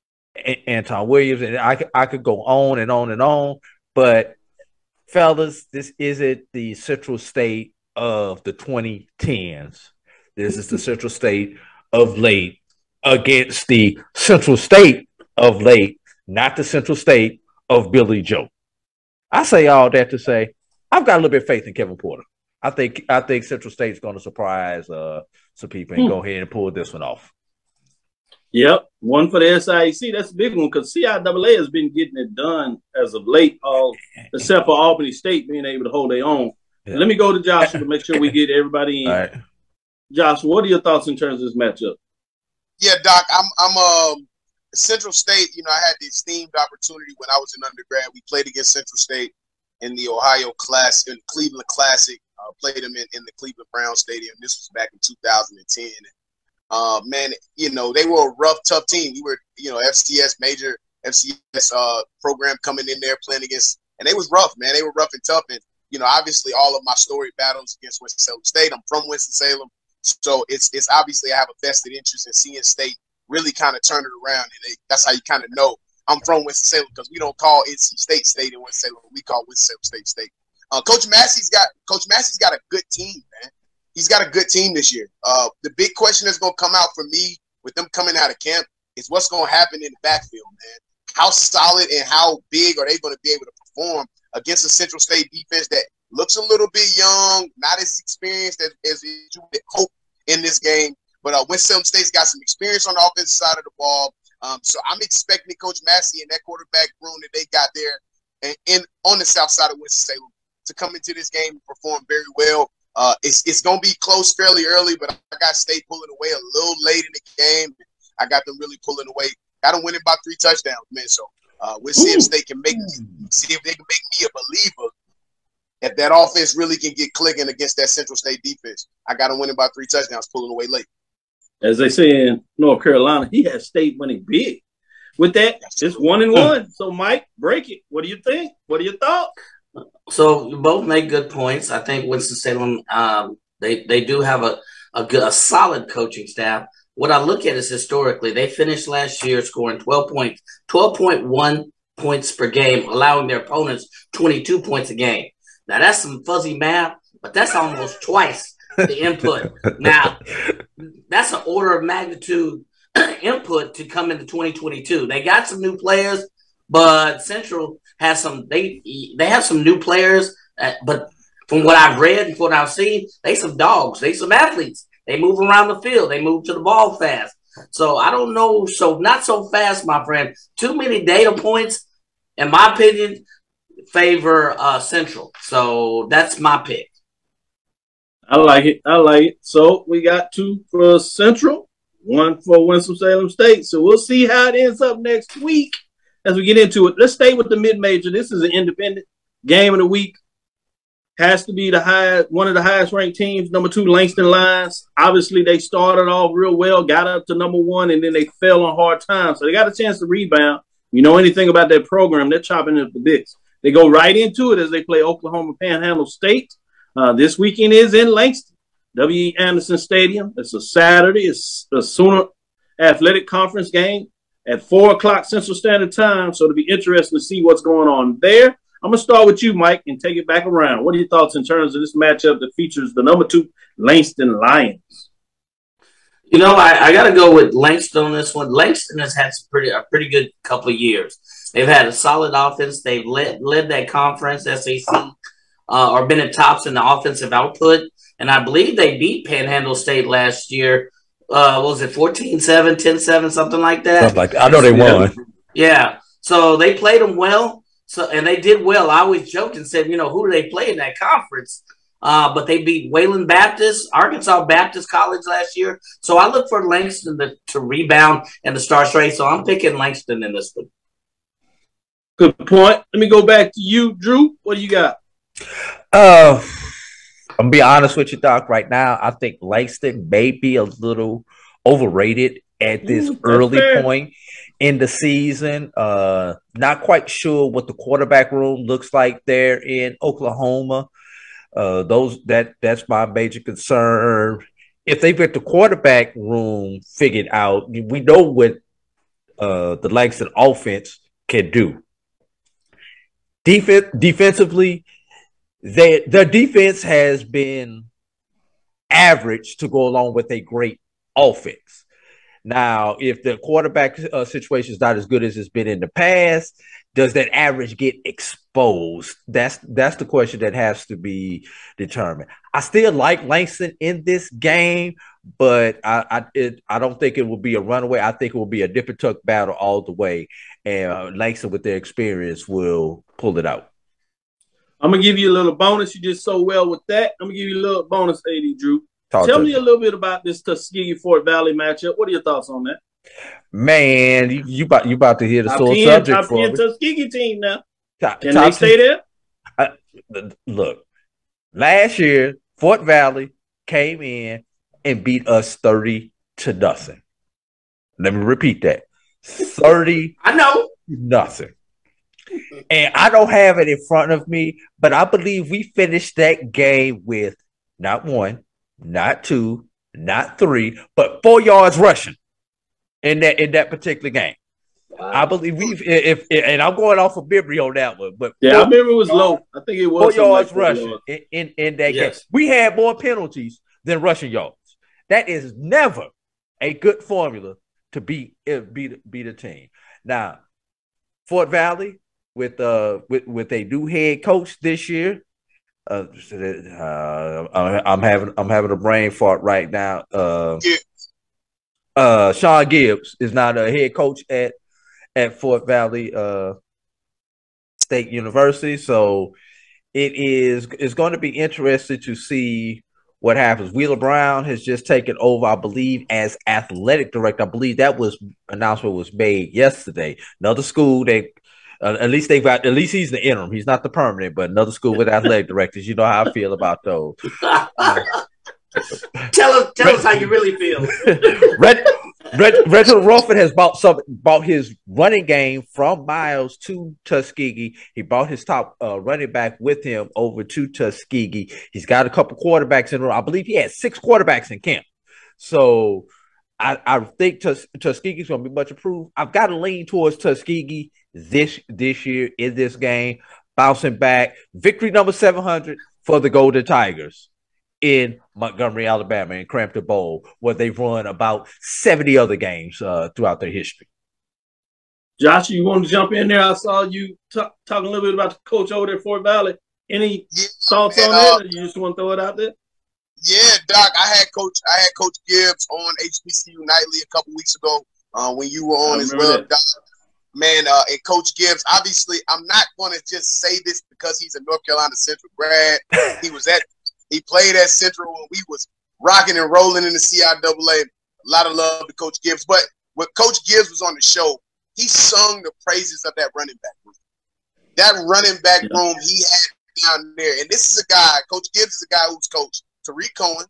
a- Anton Williams, and I, I could go on and on and on. But, fellas, this isn't the Central State of the twenty tens. This is the Central State of late, against the Central State of late, not the Central State of Billy Joe. I say all that to say I've got a little bit of faith in Kevin Porter. I think I think Central State's going to surprise uh, some people and hmm. go ahead and pull this one off. Yep, one for the S I A C. That's a big one because C I A A has been getting it done as of late, all except for Albany State being able to hold their own. Yeah. Let me go to Joshua to make sure we get everybody in. All right. Joshua, what are your thoughts in terms of this matchup? Yeah, Doc, I'm I'm um Central State. You know, I had the esteemed opportunity when I was in undergrad. We played against Central State in the Ohio Class, in Cleveland Classic. Uh, played them in, in the Cleveland Brown Stadium. This was back in two thousand ten. Uh, man, you know, they were a rough, tough team. We were, you know, F C S, major F C S uh, program coming in there playing against, and they was rough, man. They were rough and tough. And, you know, obviously all of my storied battles against Winston-Salem State. I'm from Winston-Salem. So it's it's obviously I have a vested interest in seeing State really kind of turn it around. And they, that's how you kind of know I'm from Winston-Salem, because we don't call N C State State in Winston-Salem. We call Winston-Salem State State. Uh, Coach Massey's got Coach Massey's got a good team, man. He's got a good team this year. Uh, the big question that's going to come out for me with them coming out of camp is what's going to happen in the backfield, man. How solid and how big are they going to be able to perform against a Central State defense that looks a little bit young, not as experienced as, as you would hope in this game. But uh, Winston-Salem State's got some experience on the offensive side of the ball. Um, so I'm expecting Coach Massey and that quarterback room that they got there and in on the south side of Winston-Salem to come into this game and perform very well. Uh, it's it's going to be close fairly early, but I got State pulling away a little late in the game. I got them really pulling away. Got them winning by three touchdowns, man. So uh, we'll see if State can make me, see if they can make me a believer if that offense really can get clicking against that Central State defense. I got them winning by three touchdowns, pulling away late. As they say in North Carolina, he has State winning big. With that, it's one and one. So, Mike, break it. What do you think? What are your thoughts? So you both make good points. I think Winston-Salem, um, they they do have a a, good, a solid coaching staff. What I look at is historically, they finished last year scoring twelve points, twelve point one points per game, allowing their opponents twenty-two points a game. Now that's some fuzzy math, but that's almost twice the input. Now that's an order of magnitude input to come into twenty twenty-two. They got some new players, but Central has some. They they have some new players, uh, but from what I've read and what I've seen, they some dogs. They some athletes. They move around the field. They move to the ball fast. So I don't know. So not so fast, my friend. Too many data points, in my opinion, favor uh, Central. So that's my pick. I like it. I like it. So we got two for Central, one for Winston-Salem State. So we'll see how it ends up next week. As we get into it, let's stay with the mid-major. This is an independent game of the week. Has to be the high, one of the highest ranked teams. Number two, Langston Lions. Obviously, they started off real well, got up to number one, and then they fell on hard times. So they got a chance to rebound. You know anything about that program, they're chopping at the bits. They go right into it as they play Oklahoma Panhandle State. Uh, this weekend is in Langston, W E. Anderson Stadium. It's a Saturday. It's a Sooner Athletic Conference game at four o'clock Central Standard Time, so it'll be interesting to see what's going on there. I'm going to start with you, Mike, and take it back around. What are your thoughts in terms of this matchup that features the number two Langston Lions? You know, I, I got to go with Langston on this one. Langston has had some pretty a pretty good couple of years. They've had a solid offense. They've led, led that conference, S A C, uh, or been at tops in the offensive output. And I believe they beat Panhandle State last year. Uh, what was it, fourteen seven, ten seven, something like that? Something like that. I know they won. Yeah. So they played them well. So and they did well. I always joked and said, you know, who do they play in that conference? Uh, but they beat Wayland Baptist, Arkansas Baptist College last year. So I look for Langston to, to rebound and to start straight. So I'm picking Langston in this one. Good point. Let me go back to you, Drew. What do you got? Uh I'm gonna be honest with you, Doc. Right now, I think Langston may be a little overrated at this Ooh, early fair. point in the season. Uh, not quite sure what the quarterback room looks like there in Oklahoma. Uh, those that that's my major concern. If they get the quarterback room figured out, we know what uh, the Langston offense can do. Defense defensively. They, their defense has been average to go along with a great offense. Now, if the quarterback uh, situation is not as good as it's been in the past, does that average get exposed? That's that's the question that has to be determined. I still like Langston in this game, but I I, it, I don't think it will be a runaway. I think it will be a dip and tuck battle all the way, and uh, Langston with their experience will pull it out. I'm gonna give you a little bonus. You did so well with that. I'm gonna give you a little bonus, A D Drew. Talk Tell me, me a little bit about this Tuskegee Fort Valley matchup. What are your thoughts on that? Man, you, you about you about to hear the sore subject top for ten me. Tuskegee team now. Top, Can top they stay there? I, look, last year Fort Valley came in and beat us thirty to nothing. Let me repeat that: thirty. I know nothing. And I don't have it in front of me, but I believe we finished that game with not one, not two, not three, but four yards rushing in that in that particular game. Wow. I believe we've if, if and I'm going off of memory on that one, but yeah, four, I remember it was low. I think it was four yards like rushing yards. In, in in that yes. game. We had more penalties than rushing yards. That is never a good formula to beat beat beat a team. Now, Fort Valley with uh with with a new head coach this year. Uh, uh, I'm having I'm having a brain fart right now. Uh, uh, Sean Gibbs is not a head coach at at Fort Valley uh, State University, so it is it's going to be interesting to see what happens. Wheeler Brown has just taken over, I believe, as athletic director. I believe that was announcement was made yesterday. Another school they. Uh, at least they've got. At least he's the interim. He's not the permanent, but another school with athletic directors. You know how I feel about those. Uh, tell us, tell Red, us how you really feel. Red, Red, Reginald Ruffin has bought some, bought his running game from Miles to Tuskegee. He brought his top uh, running back with him over to Tuskegee. He's got a couple quarterbacks in a row. I believe he had six quarterbacks in camp. So I, I think Tus- Tuskegee's going to be much improved. I've got to lean towards Tuskegee this this year in this game, bouncing back. Victory number seven hundred for the Golden Tigers in Montgomery, Alabama, in Crampton Bowl, where they've run about seventy other games uh, throughout their history. Josh, you want to jump in there? I saw you t- talking a little bit about the coach over there at Fort Valley. Any yeah, thoughts man, on that, uh, or you just want to throw it out there? Yeah, Doc, I had Coach I had Coach Gibbs on H B C U Nightly a couple weeks ago uh, when you were on as well, Doc. Man, uh, and Coach Gibbs, obviously, I'm not going to just say this because he's a North Carolina Central grad. He was at, he played at Central when we was rocking and rolling in the C I A A. A lot of love to Coach Gibbs. But when Coach Gibbs was on the show, he sung the praises of that running back room. That running back yeah. room he had down there. And this is a guy, Coach Gibbs is a guy who's coached Tariq Cohen.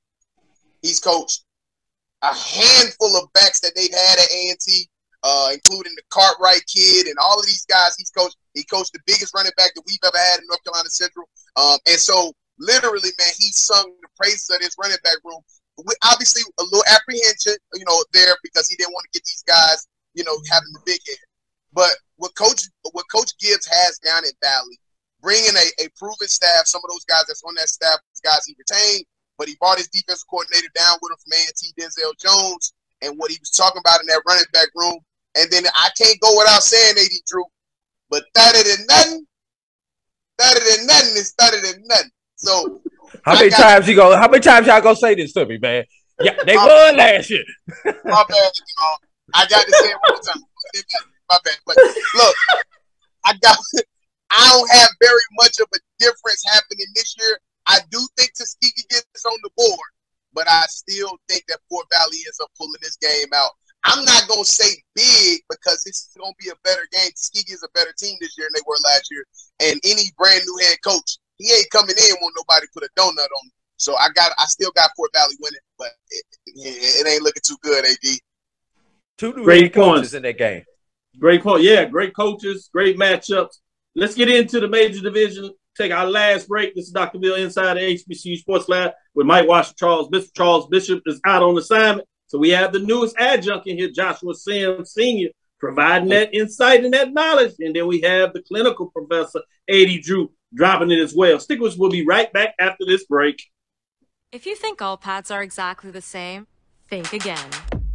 He's coached a handful of backs that they've had at A and T. Uh, including the Cartwright kid and all of these guys he's coached. He coached the biggest running back that we've ever had in North Carolina Central. Um, and so, literally, man, he sung the praises of this running back room. With obviously, a little apprehension, you know, there because he didn't want to get these guys, you know, having the big head. But what Coach what Coach Gibbs has down at Valley, bringing a, a proven staff, some of those guys that's on that staff, guys he retained, but he brought his defensive coordinator down with him from A and T, Denzel Jones, and what he was talking about in that running back room. And then I can't go without saying, A D Drew, but better than nothing, better than nothing is better than nothing. So how many times to, you go? How many times y'all gonna say this to me, man? Yeah, they won last year. My bad, y'all. I got to say it one time. My bad. But look, I got. I don't have very much of a difference happening this year. I do think Tuskegee gets on the board, but I still think that Fort Valley ends up pulling this game out. I'm not going to say big because it's going to be a better game. Tuskegee is a better team this year than they were last year. And any brand new head coach, he ain't coming in when nobody put a donut on him. So I got, I still got Fort Valley winning, but it, it, it ain't looking too good, A D. Two new great coaches in that game. Great point. Yeah, great coaches, great matchups. Let's get into the major division. Take our last break. This is Doctor Bill inside the H B C U Sports Lab with Mike Washington Charles Bishop. Charles Bishop is out on assignment. So we have the newest adjunct in here, Joshua Sims Senior, providing that insight and that knowledge. And then we have the clinical professor, A D Drew, dropping it as well. Stick with us. We'll be right back after this break. If you think all pads are exactly the same, think again.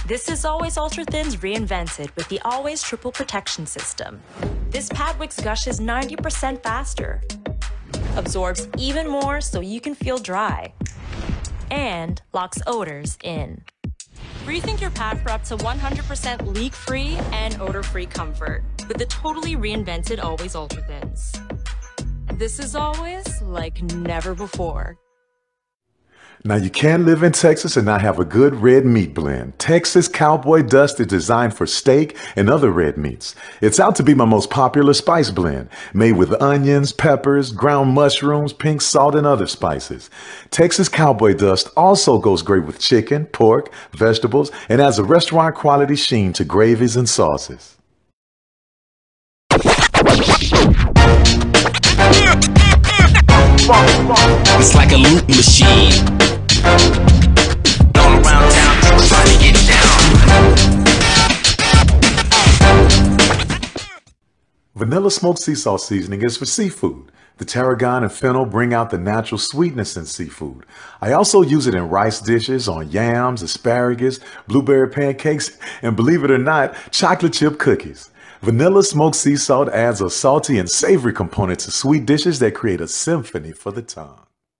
This is Always Ultra Thins reinvented with the Always Triple Protection System. This pad wicks gushes ninety percent faster, absorbs even more so you can feel dry, and locks odors in. Rethink your pad for up to one hundred percent leak-free and odor-free comfort with the totally reinvented Always Ultra Thins. This is always like never before. Now, you can live in Texas and not have a good red meat blend. Texas Cowboy Dust is designed for steak and other red meats. It's out to be my most popular spice blend, made with onions, peppers, ground mushrooms, pink salt, and other spices. Texas Cowboy Dust also goes great with chicken, pork, vegetables, and adds a restaurant quality sheen to gravies and sauces. It's like a loop machine. All around town, people trying to get down. Vanilla smoked sea salt seasoning is for seafood. The tarragon and fennel bring out the natural sweetness in seafood. I also use it in rice dishes, on yams, asparagus, blueberry pancakes, and believe it or not, chocolate chip cookies. Vanilla smoked sea salt adds a salty and savory component to sweet dishes that create a symphony for the tongue.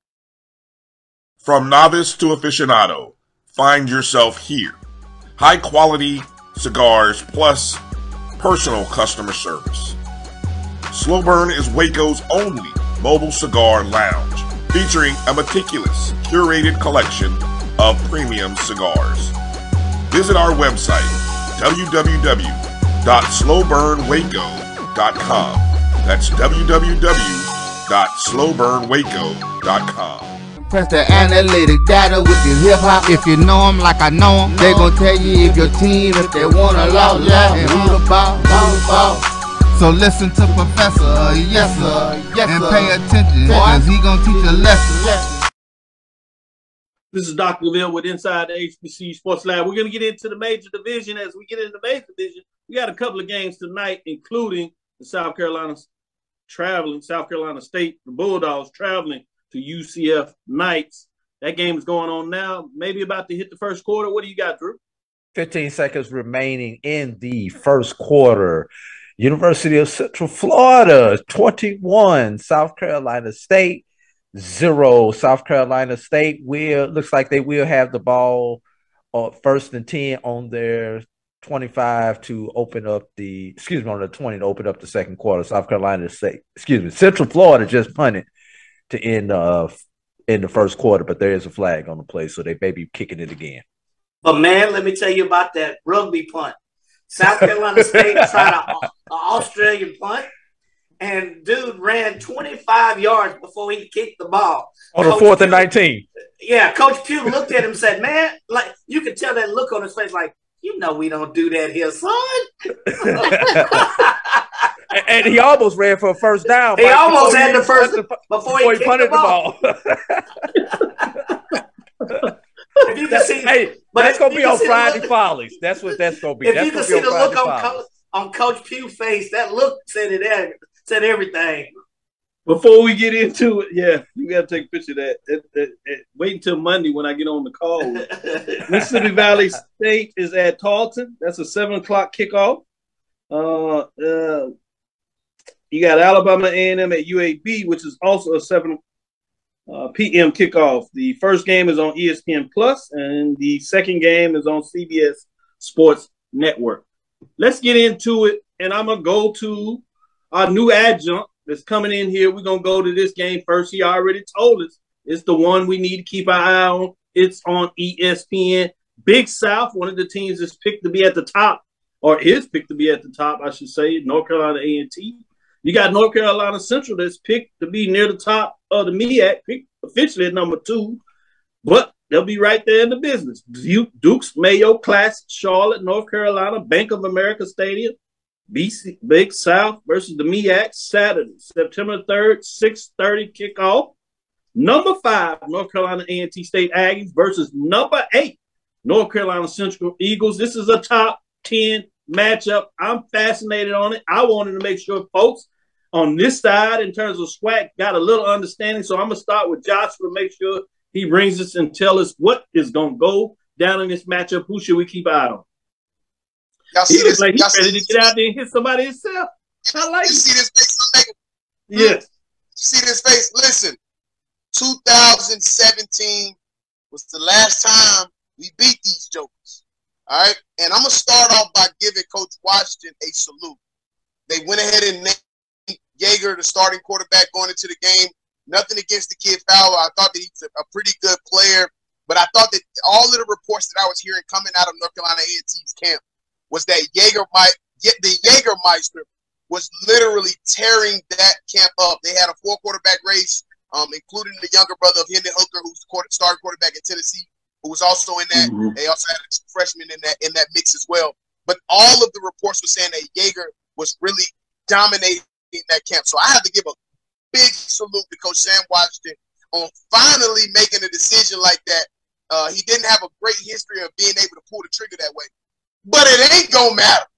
From novice to aficionado, find yourself here. High quality cigars plus personal customer service. Slow Burn is Waco's only mobile cigar lounge, featuring a meticulous, curated collection of premium cigars. Visit our website, w w w dot slow burn waco dot com. That's w w w dot slow burn waco dot com. Press the analytic data with your hip hop. If you know them like I know them, they gon' tell you if your team, if they wanna loud loud and who the ball, who the ball. So listen to Professor, uh, yes sir, yes, and pay attention, cause he gon' teach a lesson. This is Doctor Cavil with Inside the H B C U Sports Lab. We're gonna get into the major division. As we get into the major division, we got a couple of games tonight, including the South Carolina traveling, South Carolina State, the Bulldogs traveling to U C F Knights. That game is going on now, maybe about to hit the first quarter. What do you got, Drew? fifteen seconds remaining in the first quarter. University of Central Florida, twenty-one. South Carolina State, zero. South Carolina State will, looks like they will have the ball uh, first and ten on their twenty-five to open up the, excuse me, on the twenty to open up the second quarter. South Carolina State, excuse me, Central Florida just punted to end uh in the first quarter, but there is a flag on the play, so they may be kicking it again. But man, let me tell you about that rugby punt. South Carolina State tried an Australian punt, and dude ran twenty-five yards before he kicked the ball. On the fourth and nineteen. Yeah, Coach Pugh looked at him and said, man, like you could tell that look on his face, like, you know we don't do that here, son. And he almost ran for a first down. He almost had the first before, before he, he punted the ball. The ball. If you can see, hey, but that's gonna be on Friday Follies. That's what that's gonna be. If that's you can see the look on Coach, on Coach Pugh's face, that look said it. Said everything. Before we get into it, yeah, you got to take a picture of that. That, that, that. Wait until Monday when I get on the call. Mississippi Valley State is at Tarleton. That's a seven o'clock kickoff. Uh, uh, you got Alabama A and M at U A B, which is also a seven uh, p m kickoff. The first game is on E S P N Plus, and the second game is on C B S Sports Network. Let's get into it, and I'm gonna go to our new adjunct that's coming in here. We're going to go to this game first. He already told us it's the one we need to keep our eye on. It's on E S P N. Big South, one of the teams that's picked to be at the top, or is picked to be at the top, I should say, North Carolina A and T. You got North Carolina Central that's picked to be near the top of the MEAC, picked officially at number two, but they'll be right there in the business. Dukes, Mayo, Classic, Charlotte, North Carolina, Bank of America Stadium. B C, Big South versus the MEAC, Saturday, September third, six thirty kickoff. Number five, North Carolina A and T State Aggies versus number eight, North Carolina Central Eagles. This is a top ten matchup. I'm fascinated on it. I wanted to make sure folks on this side in terms of SWAC got a little understanding. So I'm going to start with Joshua to make sure he brings us and tell us what is going to go down in this matchup, who should we keep an eye on? Y'all He see looks this? like Y'all he's ready see to get out there and hit somebody himself. I like You it. see this face? Yes. See this face? Listen, two thousand seventeen was the last time we beat these jokers. All right, and I'm gonna start off by giving Coach Washington a salute. They went ahead and named Yeager the starting quarterback going into the game. Nothing against the kid Fowler. I thought that he's a, a pretty good player, but I thought that all of the reports that I was hearing coming out of North Carolina A and T's camp was that Yeager might get the Yeagermeister was literally tearing that camp up. They had a four quarterback race, um, including the younger brother of Hendon Hooker, who's the quarter, starting quarterback in Tennessee, who was also in that. Mm-hmm. They also had a freshman in that in that mix as well. But all of the reports were saying that Yeager was really dominating that camp. So I have to give a big salute to Coach Sam Washington on finally making a decision like that. Uh, he didn't have a great history of being able to pull the trigger that way. But it ain't gonna matter.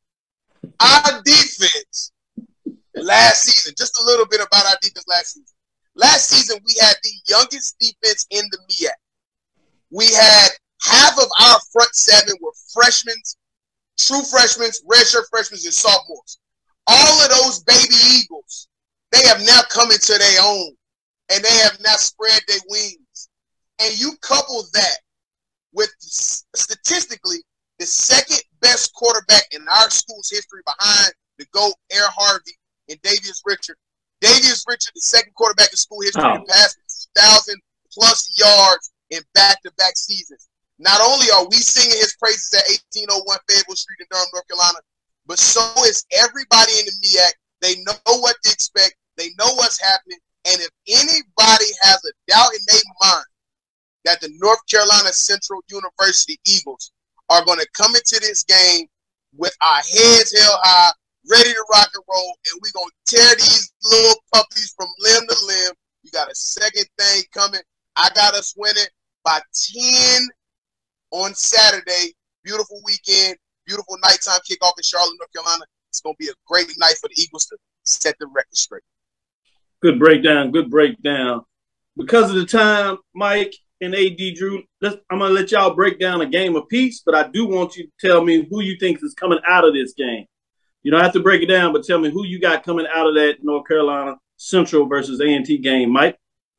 Our defense last season, just a little bit about our defense last season. Last season, we had the youngest defense in the M E A C. We had half of our front seven were freshmen, true freshmen, redshirt freshmen, and sophomores. All of those baby Eagles, they have now come into their own, and they have now spread their wings. And you couple that with, statistically, the second best quarterback in our school's history behind the GOAT, Air Harvey, and Davius Richard. Davius Richard, the second quarterback in school history, oh. to pass two thousand plus yards in back-to-back seasons. Not only are we singing his praises at eighteen oh one Fayetteville Street in Durham, North Carolina, but so is everybody in the M E A C. They know what to expect. They know what's happening. And if anybody has a doubt in their mind that the North Carolina Central University Eagles are going to come into this game with our heads held high, ready to rock and roll, and we're going to tear these little puppies from limb to limb. You got a second thing coming. I got us winning by ten on Saturday. Beautiful weekend, beautiful nighttime kickoff in Charlotte, North Carolina. It's going to be a great night for the Eagles to set the record straight. Good breakdown, good breakdown. Because of the time, Mike and A D Drew, let's, I'm going to let y'all break down a game apiece, but I do want you to tell me who you think is coming out of this game. You don't have to break it down, but tell me who you got coming out of that North Carolina Central versus A and T game, Mike.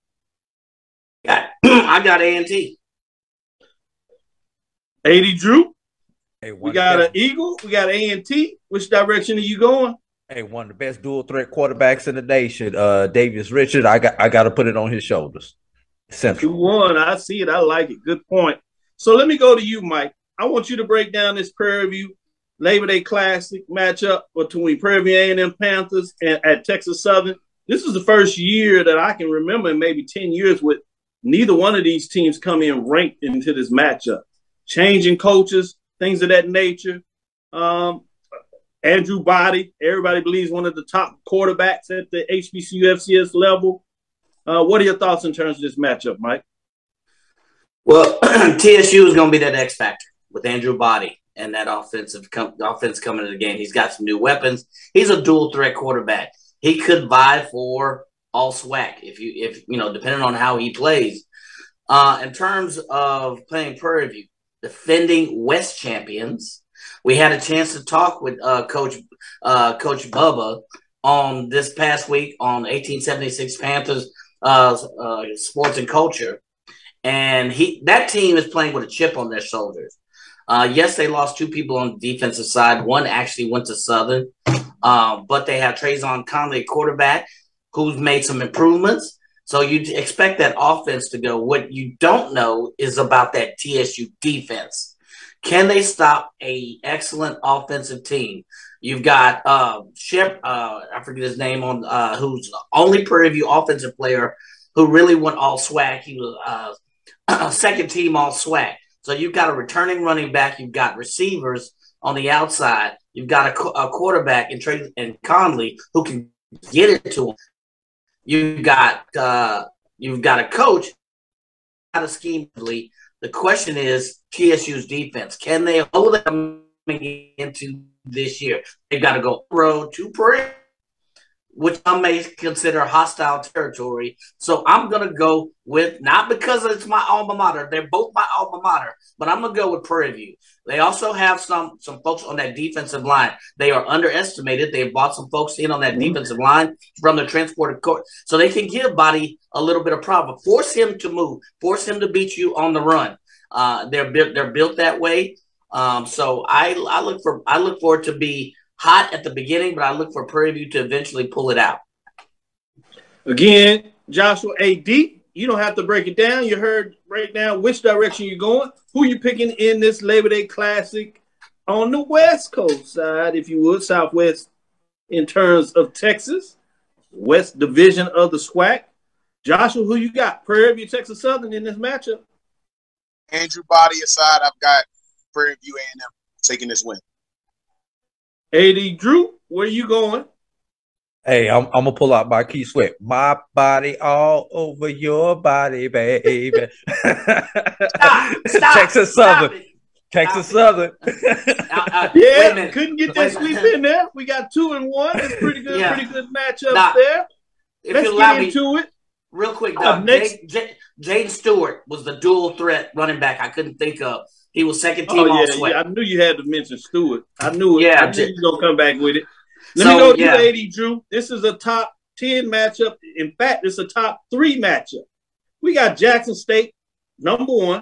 I got A and T. A D Drew, hey, we got an Eagle, we got A and T. Which direction are you going? Hey, one of the best dual threat quarterbacks in the nation, uh, Davius Richard. I got I got to put it on his shoulders. Central. two one. I see it. I like it. Good point. So let me go to you, Mike. I want you to break down this Prairie View Labor Day Classic matchup between Prairie View A and M Panthers and at Texas Southern. This is the first year that I can remember in maybe ten years with neither one of these teams come in ranked into this matchup. Changing coaches, things of that nature. Um, Andrew Body, everybody believes one of the top quarterbacks at the H B C U F C S level. Uh, what are your thoughts in terms of this matchup, Mike? Well, T S U is going to be that X factor with Andrew Body and that offensive com- offense coming to the game. He's got some new weapons. He's a dual threat quarterback. He could vie for all SWAC if you if you know depending on how he plays. Uh, in terms of playing Prairie View, defending West champions. We had a chance to talk with uh, Coach uh, Coach Bubba on this past week on eighteen seventy-six Panthers uh, uh, Sports and Culture, and he that team is playing with a chip on their shoulders. Uh, yes, they lost two people on the defensive side. One actually went to Southern, uh, but they have Trayvon Conley, a quarterback, who's made some improvements. So you'd expect that offense to go. What you don't know is about that T S U defense. Can they stop a excellent offensive team? You've got uh, Shep, uh, I forget his name, on uh, who's the only Prairie View offensive player who really went all SWAC. He was uh, second team all SWAC. So you've got a returning running back. You've got receivers on the outside. You've got a, a quarterback in Trey and Conley who can get it to him. You've got uh, you've got a coach out of scheme. The question is T S U's defense. Can they hold them into this year? They've got to go road to Prairie. which I may consider hostile territory. So I'm going to go with, not because it's my alma mater, they're both my alma mater, but I'm going to go with Prairie View. They also have some some folks on that defensive line. They are underestimated. They've brought some folks in on that mm-hmm. defensive line from the transported court. So they can give Body a little bit of problem. Force him to move. Force him to beat you on the run. Uh, they're built they're built that way. Um, so I I look for I look for it to be hot at the beginning, but I look for Prairie View to eventually pull it out. Again, Joshua A D, you don't have to break it down. You heard right now which direction you're going, who you picking in this Labor Day Classic on the West Coast side, if you would, Southwest in terms of Texas, West Division of the SWAC. Joshua, who you got? Prairie View, Texas Southern in this matchup. Andrew Body aside, I've got Prairie View A and M taking this win. A D Drew, where you going? Hey, I'm, I'm gonna pull out my key sweat. My body all over your body, baby. Stop, stop, Texas stop Southern. It. Texas stop Southern. uh, uh, yeah, couldn't get that sweep in there. We got two and one. It's pretty good, yeah. pretty good matchup now, there. If Let's you allow get into me, it. Real quick, Doug. Jaden J- J- Stewart was the dual threat running back I couldn't think of. He was second team oh, all yeah, SWAC. Yeah, I knew you had to mention Stewart. I knew it. Yeah, I knew you were going to come back with it. Let so, me go to yeah. A D Drew. This is a top ten matchup. In fact, it's a top three matchup. We got Jackson State, number one,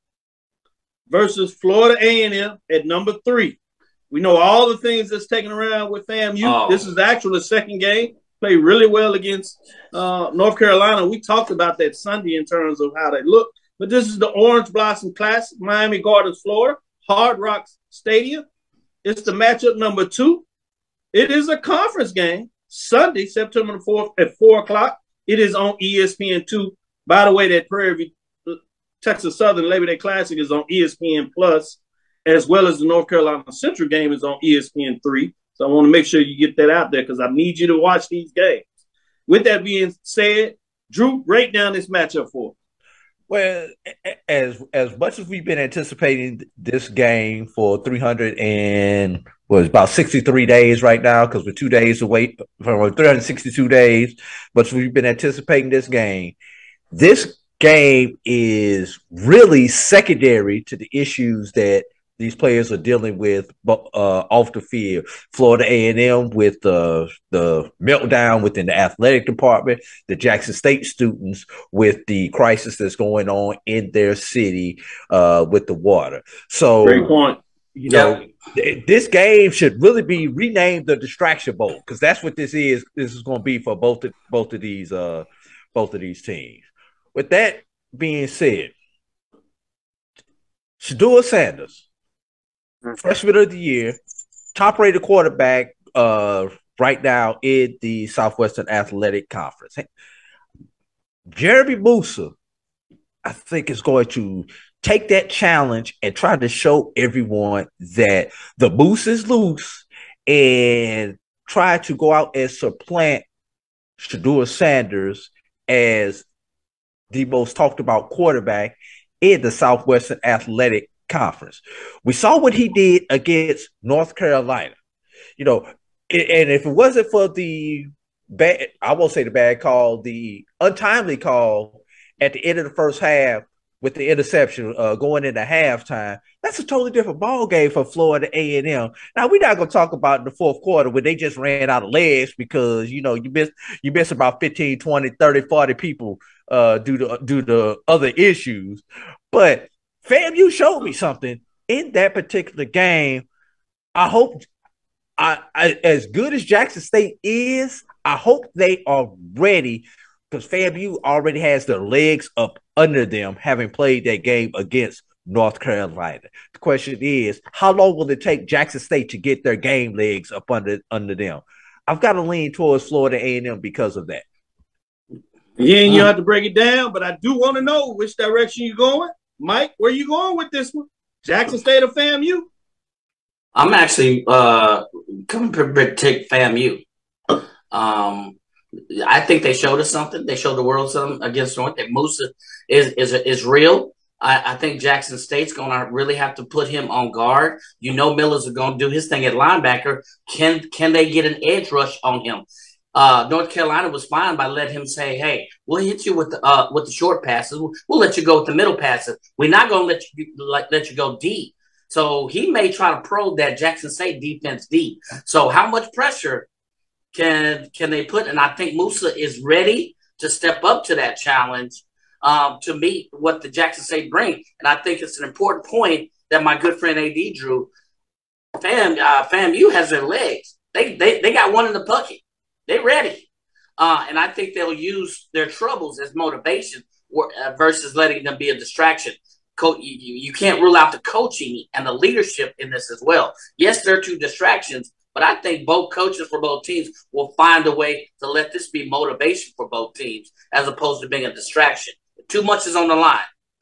versus Florida A and M at number three. We know all the things that's taken around with FAMU. Oh. This is actually the second game. Played really well against uh, North Carolina. We talked about that Sunday in terms of how they look. But this is the Orange Blossom Classic, Miami Gardens, Florida, Hard Rock Stadium. It's the matchup number two. It is a conference game, Sunday, September the fourth at four o'clock. It is on E S P N two. By the way, that Prairie View, Texas Southern Labor Day Classic is on E S P N Plus, as well as the North Carolina Central game is on E S P N three. So I want to make sure you get that out there because I need you to watch these games. With that being said, Drew, break down this matchup for us. Well, as as much as we've been anticipating this game for three hundred and was about sixty-three days right now, because we're two days away from three hundred sixty-two days, but we've been anticipating this game. This game is really secondary to the issues that these players are dealing with uh, off the field. Florida A and M with uh, the meltdown within the athletic department, the Jackson State students with the crisis that's going on in their city uh, with the water. So, great point. You know, th- this game should really be renamed the Distraction Bowl because that's what this is. This is going to be for both of, both of these uh, both of these teams. With that being said, Deion Sanders, freshman of the year, top-rated quarterback uh, right now in the Southwestern Athletic Conference. Jeremy Musa, I think, is going to take that challenge and try to show everyone that the moose is loose and try to go out and supplant Deion Sanders as the most talked about quarterback in the Southwestern Athletic Conference. We saw what he did against North Carolina. You know, and if it wasn't for the bad, I won't say the bad call, the untimely call at the end of the first half with the interception uh, going into halftime, that's a totally different ball game for Florida A and M. Now, we're not going to talk about the fourth quarter where they just ran out of legs because, you know, you miss you miss about fifteen, twenty, thirty, forty people uh, due to due to other issues. But FAMU showed me something in that particular game. I hope, I, I as good as Jackson State is, I hope they are ready because FAMU already has their legs up under them, having played that game against North Carolina. The question is, how long will it take Jackson State to get their game legs up under under them? I've got to lean towards Florida A and M because of that. Yeah, you have to break it down, but I do want to know which direction you're going. Mike, where you going with this one? Jackson State or FAMU? I'm actually uh, coming to take FAMU. Um, I think they showed us something. They showed the world something against North. That Musa is is is real. I, I think Jackson State's going to really have to put him on guard. You know, Miller's going to do his thing at linebacker. Can can they get an edge rush on him? Uh, North Carolina was fine by letting him say, "Hey, we'll hit you with the uh, with the short passes. We'll, we'll let you go with the middle passes. We're not going to let you like let you go deep." So he may try to probe that Jackson State defense deep. So how much pressure can can they put? And I think Musa is ready to step up to that challenge um, to meet what the Jackson State bring. And I think it's an important point that my good friend A D drew. Fam, uh, FAMU has their legs. They they they got one in the bucket. They're ready. Uh, and I think they'll use their troubles as motivation or, uh, versus letting them be a distraction. Co- you, you can't rule out the coaching and the leadership in this as well. Yes, there are two distractions, but I think both coaches for both teams will find a way to let this be motivation for both teams as opposed to being a distraction. Too much is on the line.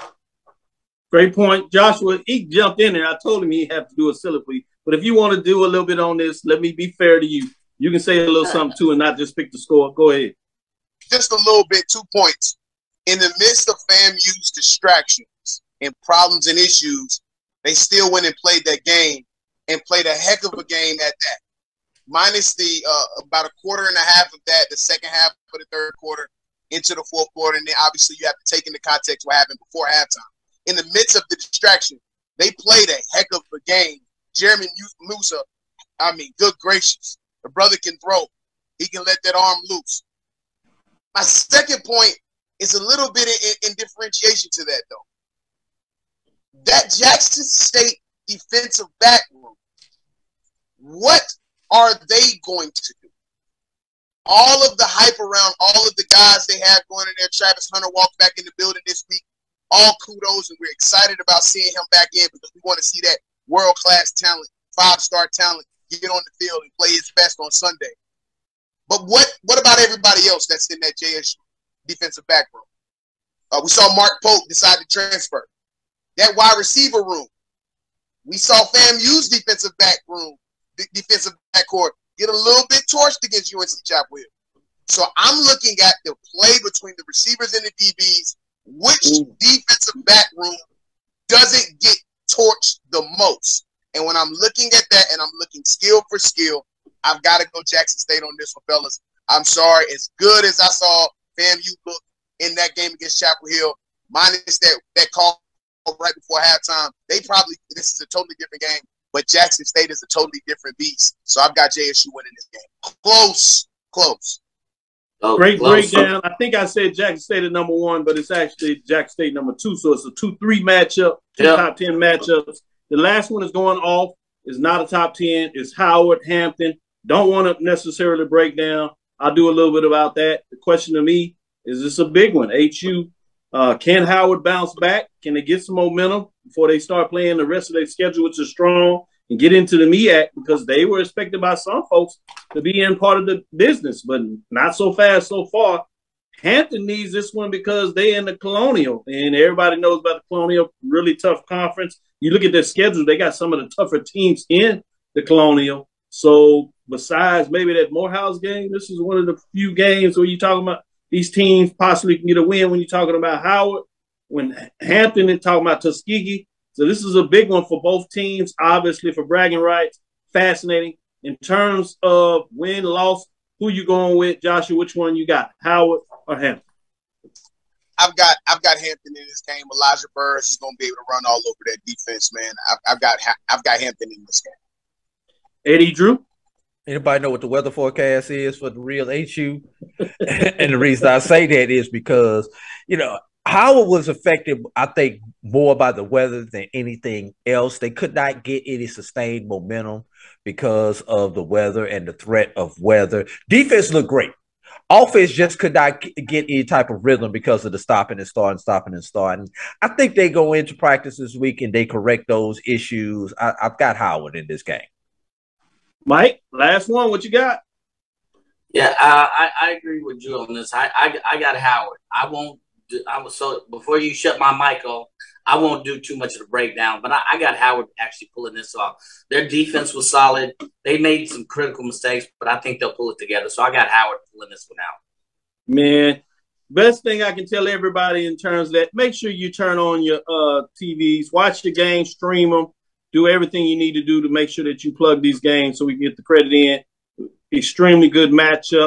Great point. Joshua, he jumped in there. I told him he'd have to do a soliloquy. But if you want to do a little bit on this, let me be fair to you. You can say a little something too and not just pick the score. Go ahead. Just a little bit, two points. In the midst of FAMU's distractions and problems and issues, they still went and played that game and played a heck of a game at that. Minus the uh, about a quarter and a half of that, the second half of the third quarter into the fourth quarter, and then obviously you have to take into context what happened before halftime. In the midst of the distraction, they played a heck of a game. Jeremy Musa, I mean, good gracious. The brother can throw. He can let that arm loose. My second point is a little bit in, in differentiation to that, though. That Jackson State defensive back room, what are they going to do? All of the hype around all of the guys they have going in there. Travis Hunter walked back in the building this week. All kudos, and we're excited about seeing him back in because we want to see that world-class talent, five-star talent, get on the field and play his best on Sunday. But what what about everybody else that's in that J S U defensive back room? Uh, we saw Mark Pope decide to transfer. That wide receiver room. We saw FAMU's defensive back room, the defensive back court, get a little bit torched against U N C Chapel Hill. So I'm looking at the play between the receivers and the D Bs. Which Ooh. defensive back room doesn't get torched the most? And when I'm looking at that and I'm looking skill for skill, I've got to go Jackson State on this one, fellas. I'm sorry. As good as I saw FAMU look in that game against Chapel Hill, minus that, that call right before halftime, they probably – this is a totally different game, but Jackson State is a totally different beast. So I've got J S U winning this game. Close. Close. Oh, Great close. breakdown. I think I said Jackson State at number one, but it's actually Jackson State number two. So it's a two three matchup, two yep. top ten matchups. The last one is going off. It's not a top ten. It's Howard, Hampton. Don't want to necessarily break down. I'll do a little bit about that. The question to me is this a big one? H U, uh, can Howard bounce back? Can they get some momentum before they start playing the rest of their schedule, which is strong, and get into the M E A C? Because they were expected by some folks to be in part of the business, but not so fast so far. Hampton needs this one because they're in the Colonial, and everybody knows about the Colonial, really tough conference. You look at their schedule, they got some of the tougher teams in the Colonial. So besides maybe that Morehouse game, this is one of the few games where you're talking about these teams possibly can get a win when you're talking about Howard. When Hampton is talking about Tuskegee. So this is a big one for both teams, obviously for bragging rights. Fascinating. In terms of win, loss, who you going with, Joshua? Which one you got, Howard or Hampton? I've got I've got Hampton in this game. Elijah Burris is going to be able to run all over that defense, man. I've, I've got I've got Hampton in this game. Eddie Drew? Anybody know what the weather forecast is for the real H U? And the reason I say that is because, you know, Howard was affected, I think, more by the weather than anything else. They could not get any sustained momentum because of the weather and the threat of weather. Defense looked great. Offense just could not get any type of rhythm because of the stopping and starting, stopping and starting. I think they go into practice this week and they correct those issues. I, I've got Howard in this game. Mike, last one. What you got? Yeah, uh, I, I agree with you on this. I, I I got Howard. I won't. Do, I was so before you shut my mic off, I won't do too much of the breakdown. But I, I got Howard actually pulling this off. Their defense was solid. They made some critical mistakes, but I think they'll pull it together. So I got Howard pulling this one out. Man, best thing I can tell everybody in terms of that, make sure you turn on your uh, T Vs, watch the game, stream them, do everything you need to do to make sure that you plug these games so we can get the credit in. Extremely good matchups.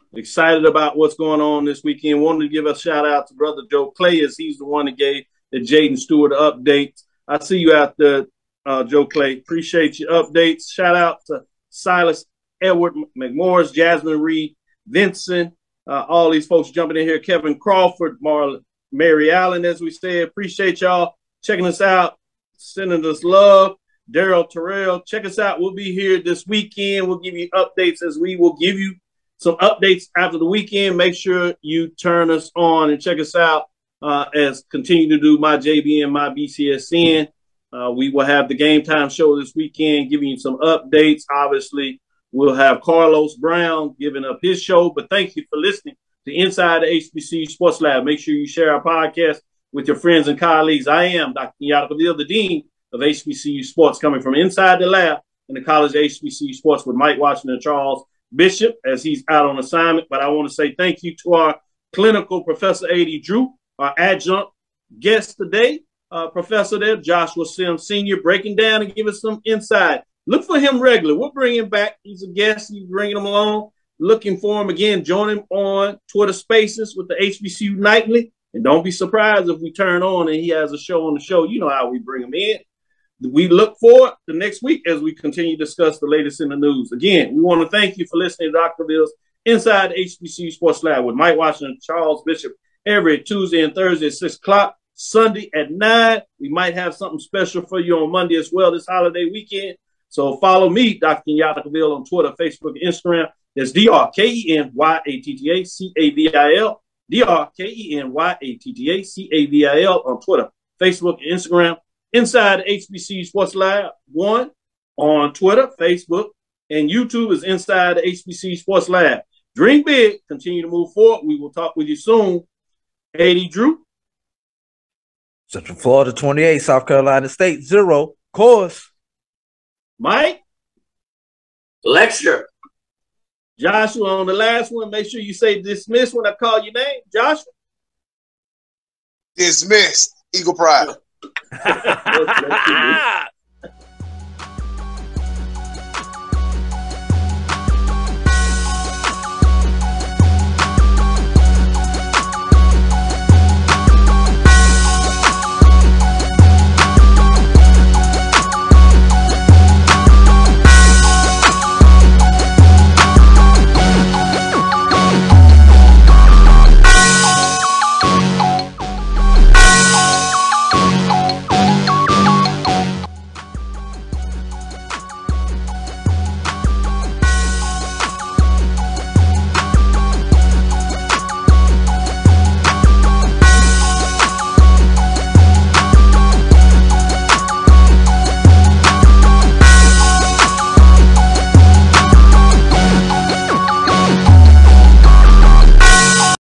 Excited about what's going on this weekend. Wanted to give a shout out to Brother Joe Clay, as he's the one that gave the Jaden Stewart updates. I see you out there, uh, Joe Clay. Appreciate your updates. Shout out to Silas Edward McMorris, Jasmine Reed, Vincent, uh, all these folks jumping in here. Kevin Crawford, Marlon, Mary Allen, as we said. Appreciate y'all checking us out, sending us love. Daryl Terrell, check us out. We'll be here this weekend. We'll give you updates as we will give you some updates after the weekend. Make sure you turn us on and check us out uh, as continue to do My J B N, My B C S N. Uh, we will have the Game Time show this weekend, giving you some updates. Obviously, we'll have Carlos Brown giving up his show. But thank you for listening to Inside the H B C U Sports Lab. Make sure you share our podcast with your friends and colleagues. I am Doctor Kenyatta Cavil, the Dean of H B C U Sports, coming from inside the lab in the College of H B C U Sports with Mike Washington and Charles Bishop, as he's out on assignment. But I want to say thank you to our clinical Professor A D Drew, our adjunct guest today, uh, Professor there, Joshua Sims Senior, breaking down and giving us some insight. Look for him regularly. We'll bring him back. He's a guest. He's bringing him along. Looking for him again. Join him on Twitter Spaces with the H B C U Nightly. And don't be surprised if we turn on and he has a show on the show. You know how we bring him in. We look forward to next week as we continue to discuss the latest in the news. Again, we want to thank you for listening to Doctor Bill's Inside the H B C U Sports Lab with Mike Washington and Charles Bishop every Tuesday and Thursday at six o'clock, Sunday at nine. We might have something special for you on Monday as well this holiday weekend. So follow me, Doctor Kenyatta Cavil, on Twitter, Facebook, and Instagram. That's D R K E N Y A T T A C A V I L. D R K E N Y A T T A C A V I L on Twitter, Facebook, and Instagram. Inside the H B C U Sports Lab one on Twitter, Facebook, and YouTube is Inside the H B C U Sports Lab. Dream big, continue to move forward. We will talk with you soon. A D Drew. Central Florida twenty-eight, South Carolina State zero. Course. Mike. Lecture. Joshua on the last one. Make sure you say dismiss when I call your name. Joshua. Dismissed. Eagle Pride. let's, let's